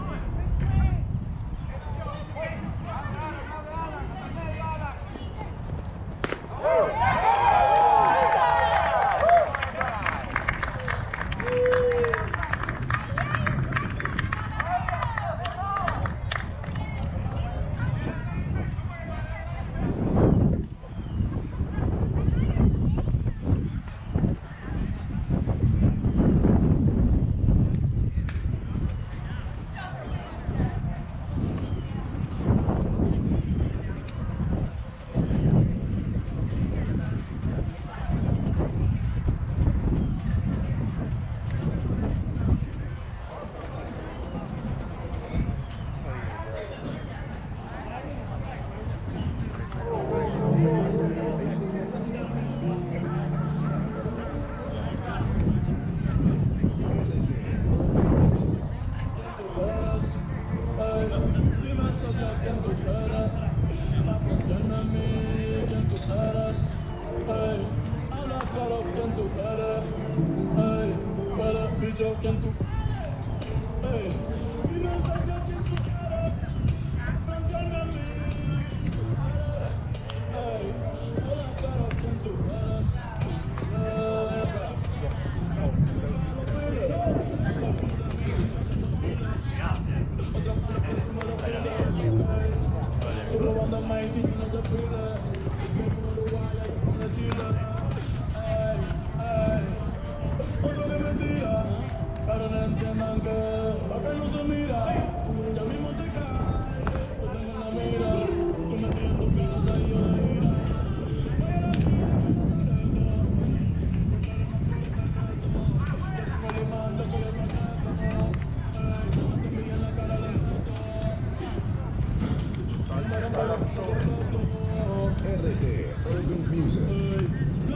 RD Urban's Music.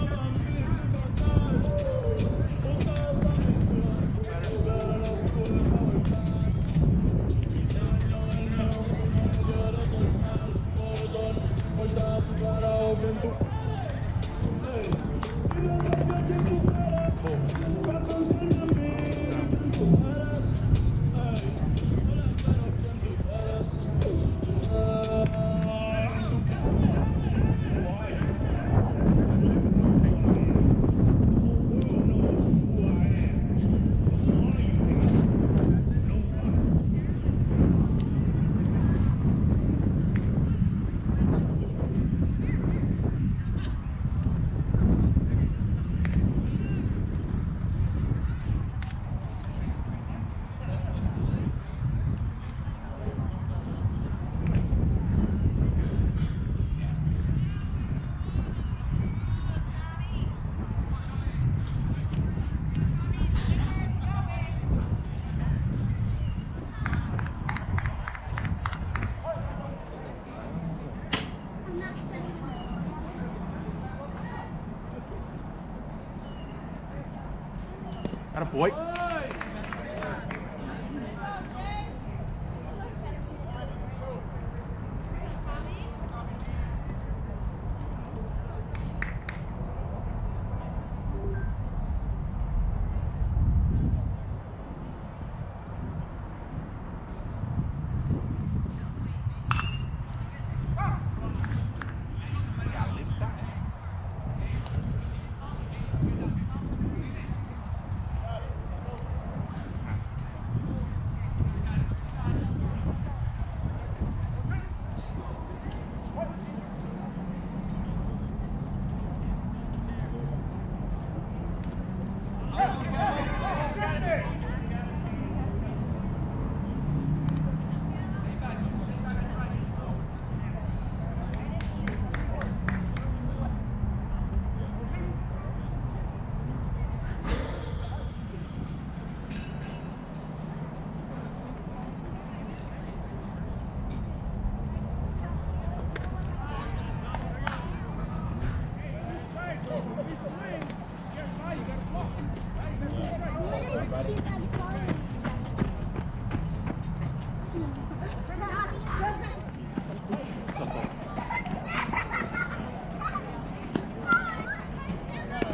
Atta boy.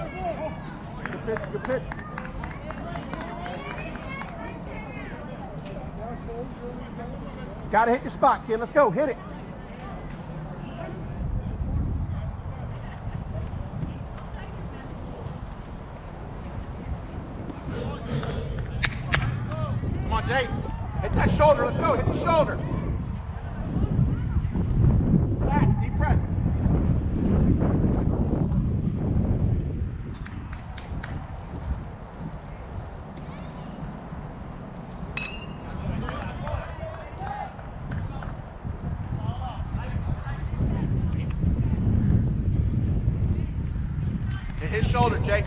Good pitch. Gotta hit your spot, kid. Let's go. Hit it. Come on, Jake. Hit that shoulder. Let's go. Hit the shoulder. Relax. Deep breath. Hit his shoulder, Jake.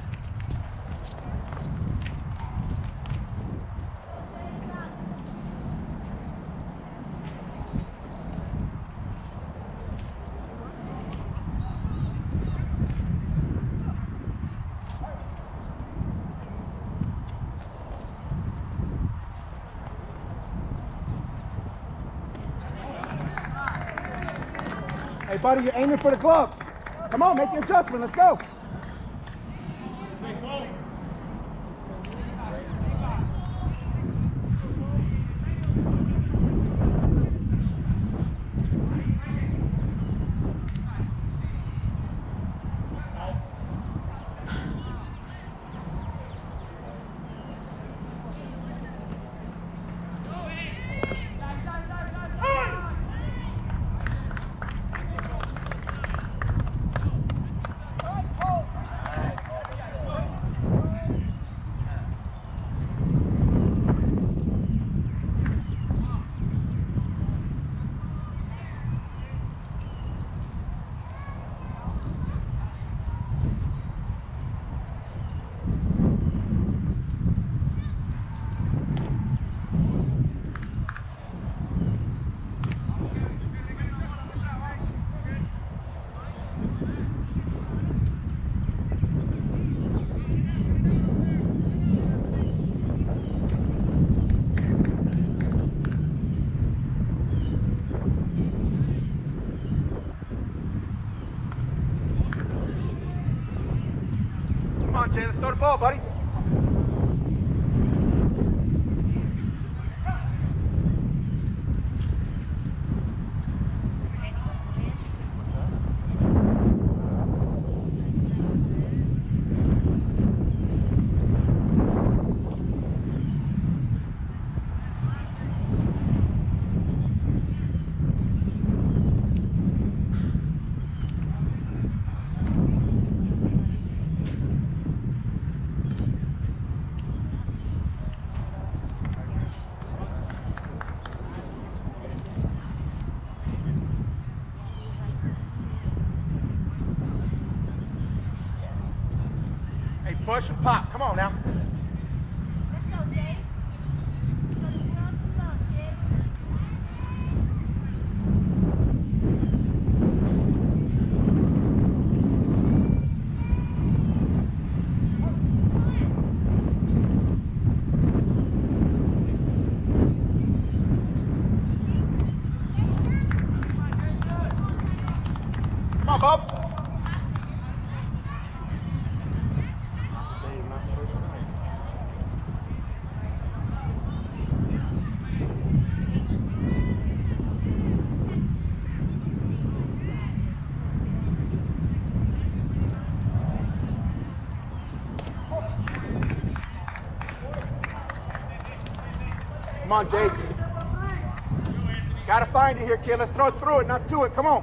Hey, buddy, you're aiming for the glove. Come on, make the adjustment. Let's go. Come on, Jay, let's throw the ball, buddy. Hey, push and pop. Come on now. Let's go, Jake. Let's go, Jake. Come on, Bob. Come on, Jake. Gotta find it here, kid. Let's throw it through it, not to it. Come on.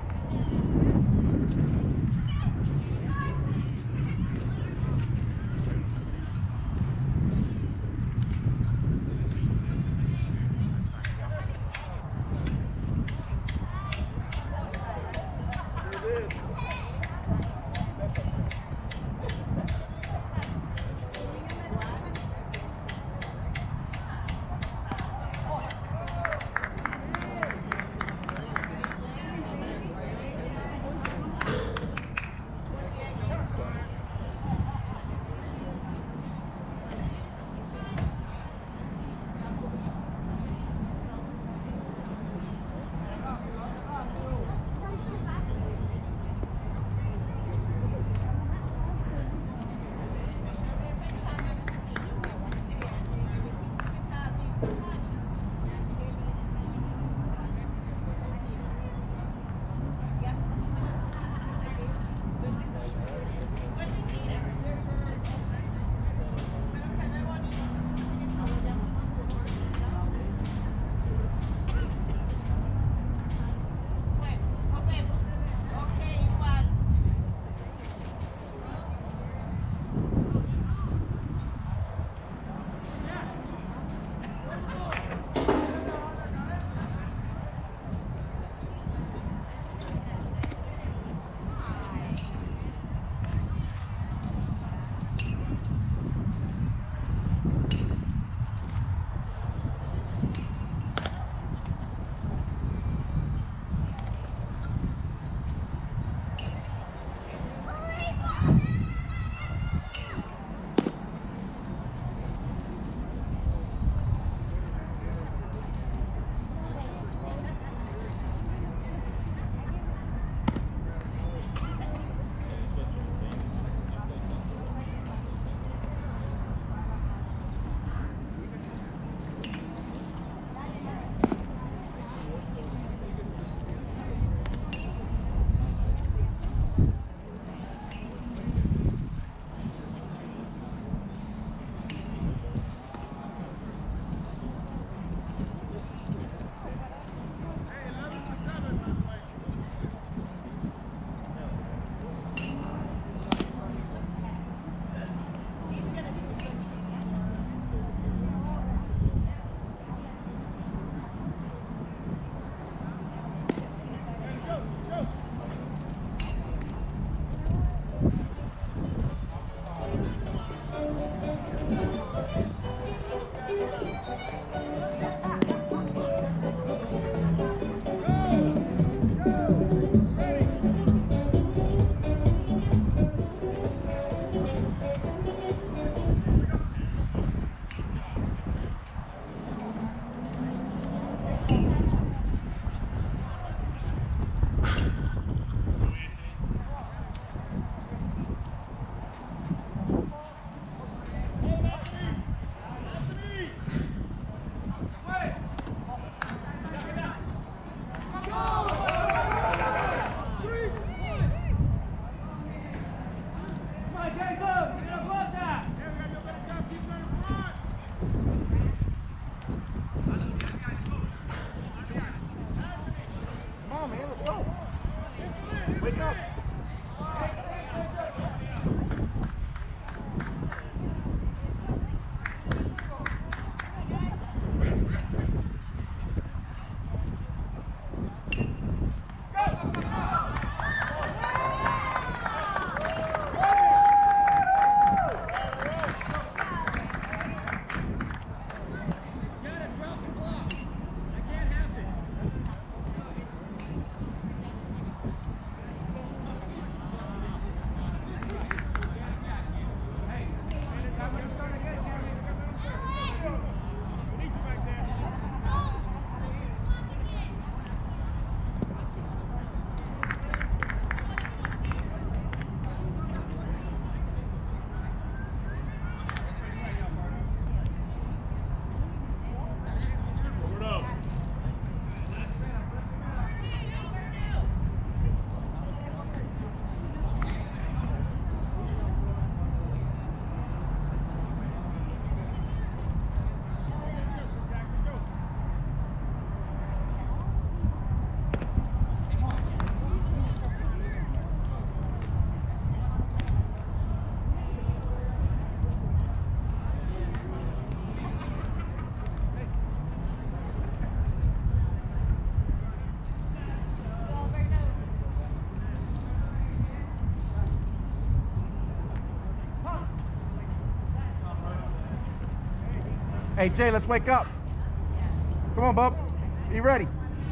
Hey, Jay, let's wake up. Come on, bub. Be ready.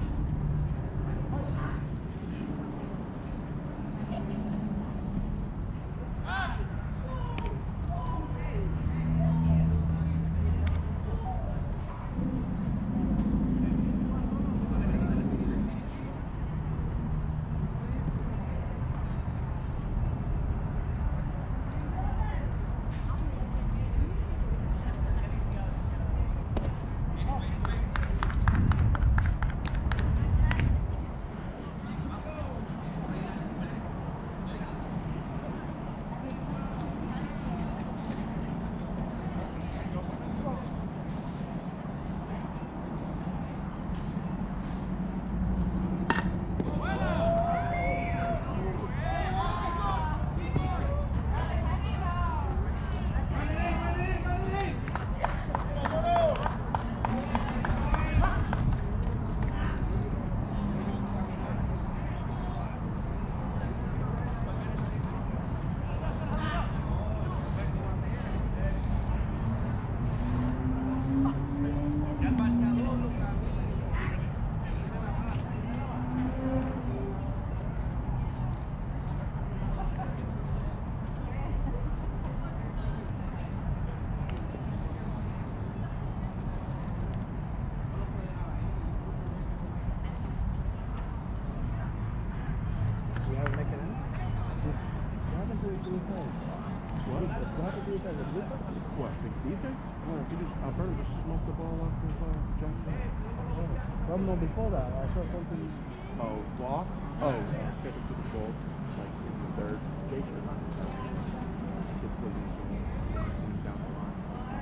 What, these guys? No, Alberto just smoked the ball off of Jackson. No, before that, I saw something. Oh, walk? Oh, took it to the goal. Like in the third. Jason. It's the down the line.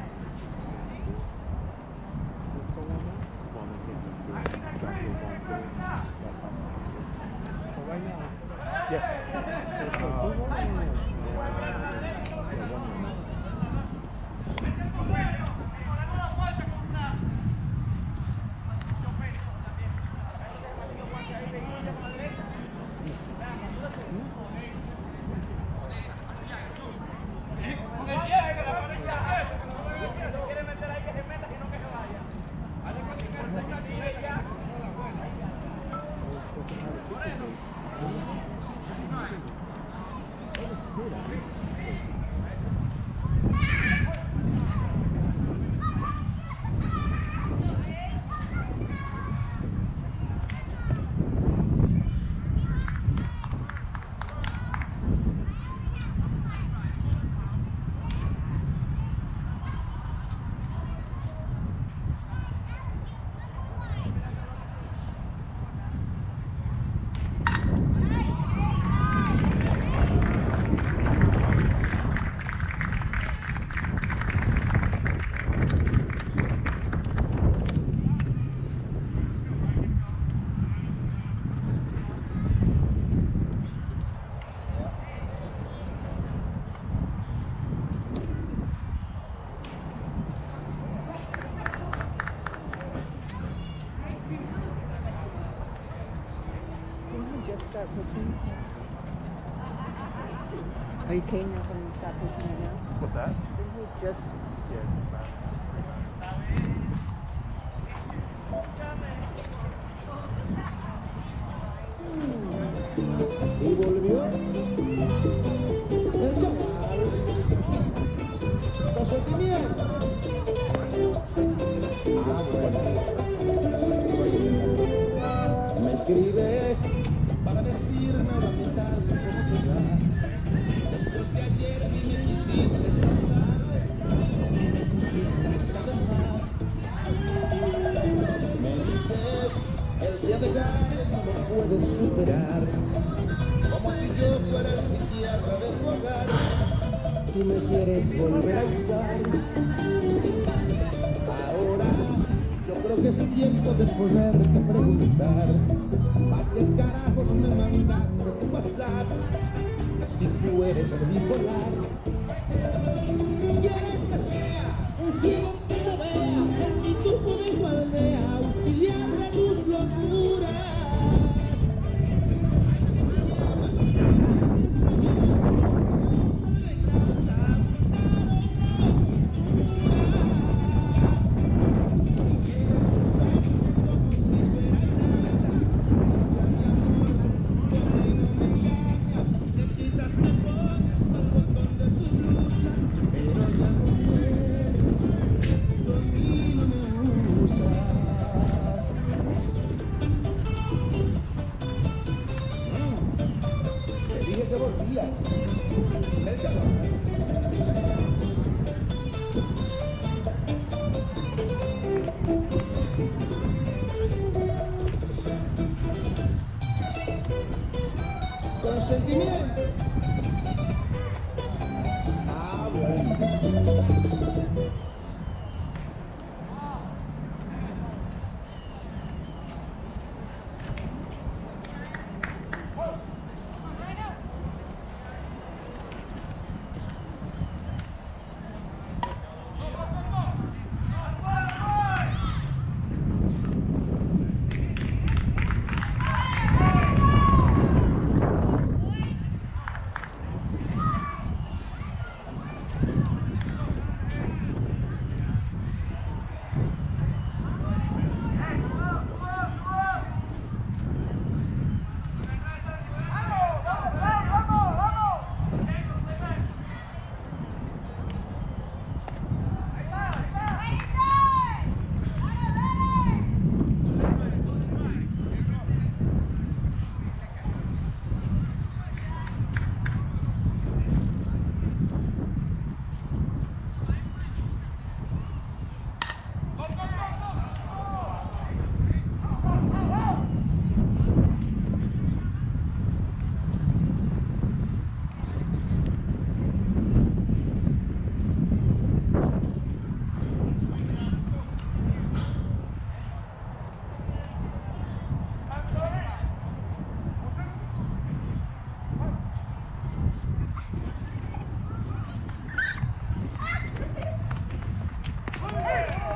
What's going on there? Well, they can't just do it. Jackson won't do it. So right now. Yeah. Are you keen enough and start pushing it now? What's that? Didn't you just... Yeah, just that. Y volvió el chaval con sentimiento. Me escribes para decirme la mitad de cómo te va. Después que ayer ni me quisiste saludar, ni me quisiste además. Me dices, el día de gane no lo puedes superar. Como si yo fuera el psiquiatra de tu hogar. Tú me quieres volver a gustar. Ahora yo creo que es tiempo de ponerte a preguntar. ¿Para qué carajos me mandaste tu WhatsApp? Si tú eres bipolar. ¿Quieres que sea un ciego que no vea? Y tú puedes volver a auxiliar de tus locuras.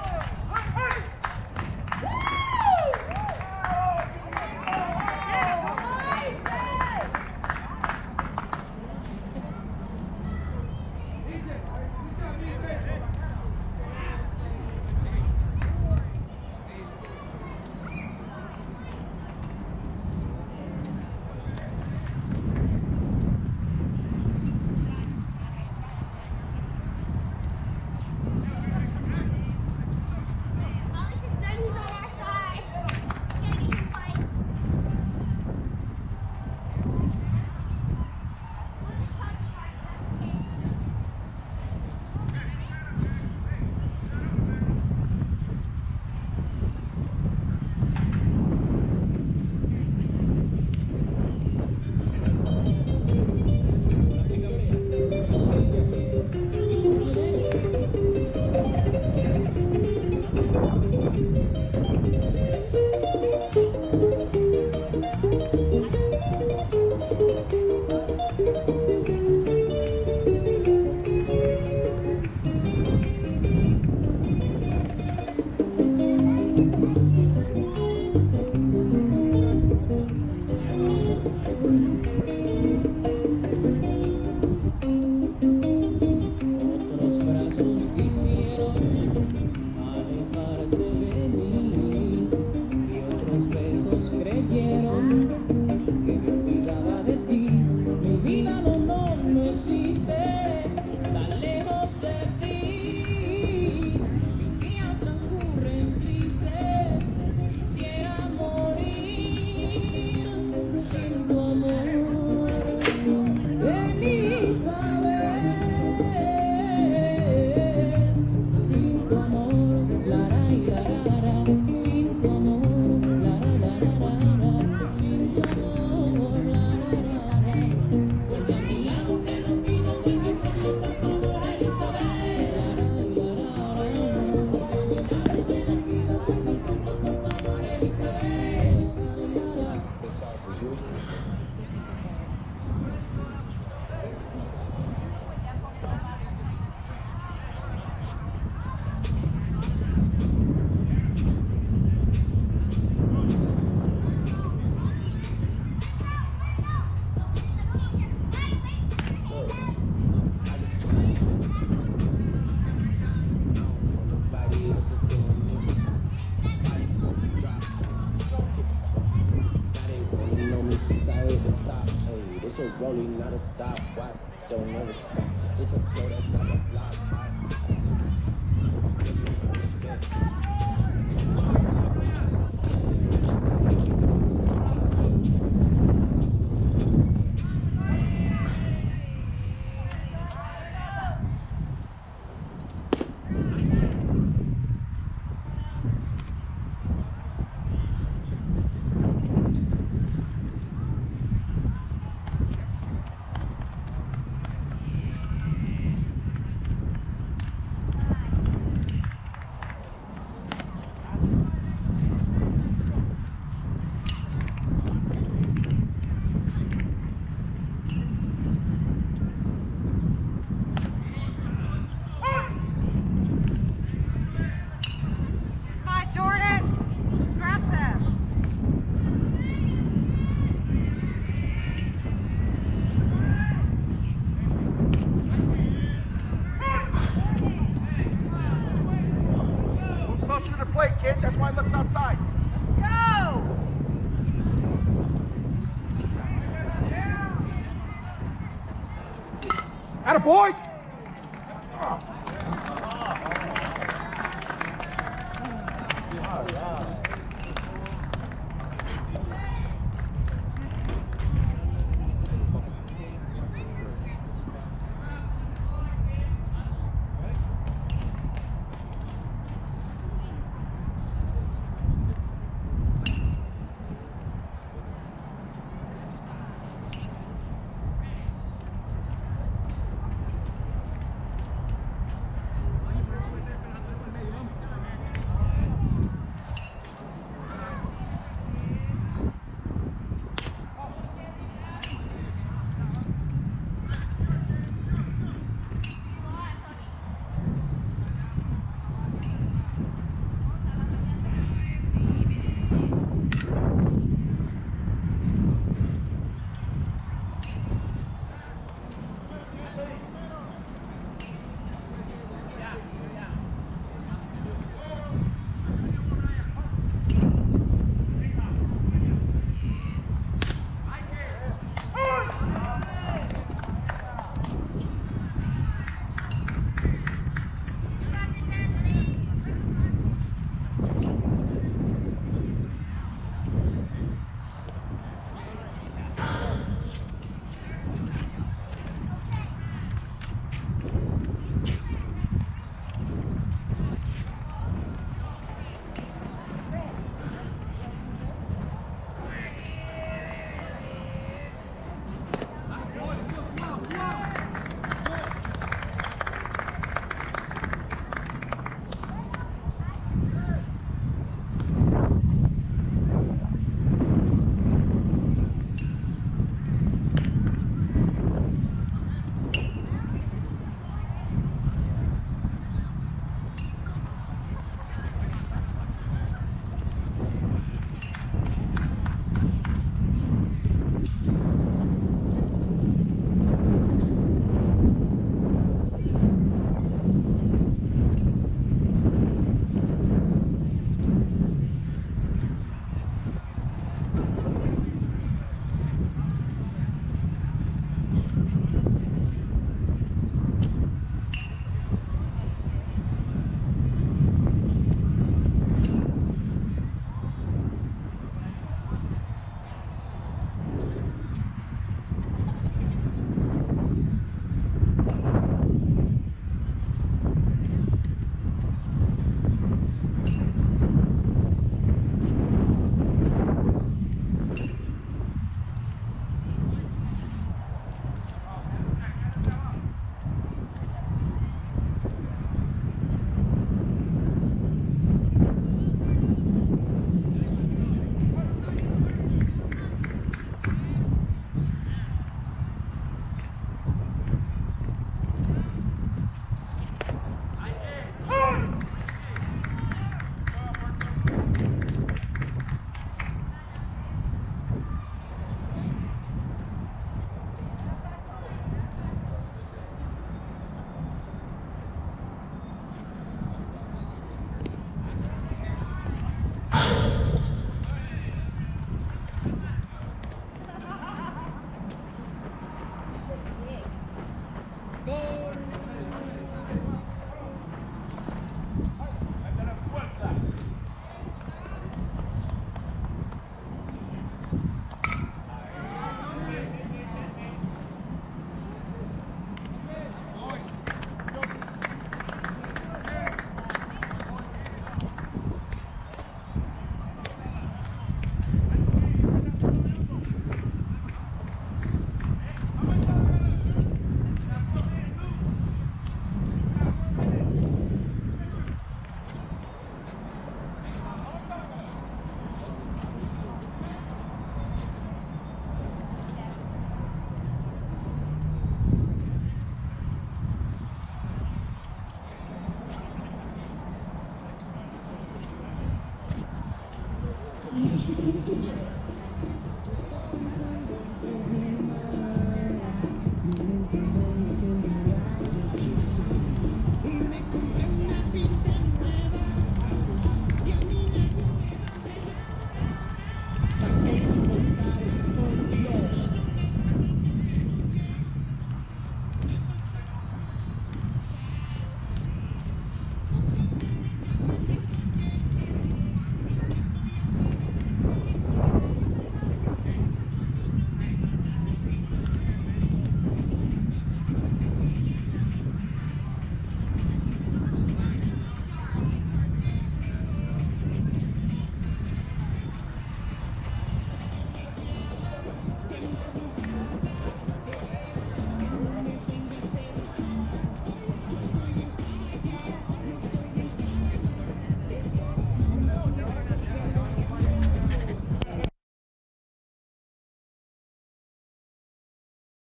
rolling, not a stopwatch. Don't ever stop. Just a flow that got a block hot. That's why it looks outside. Go! Attaboy!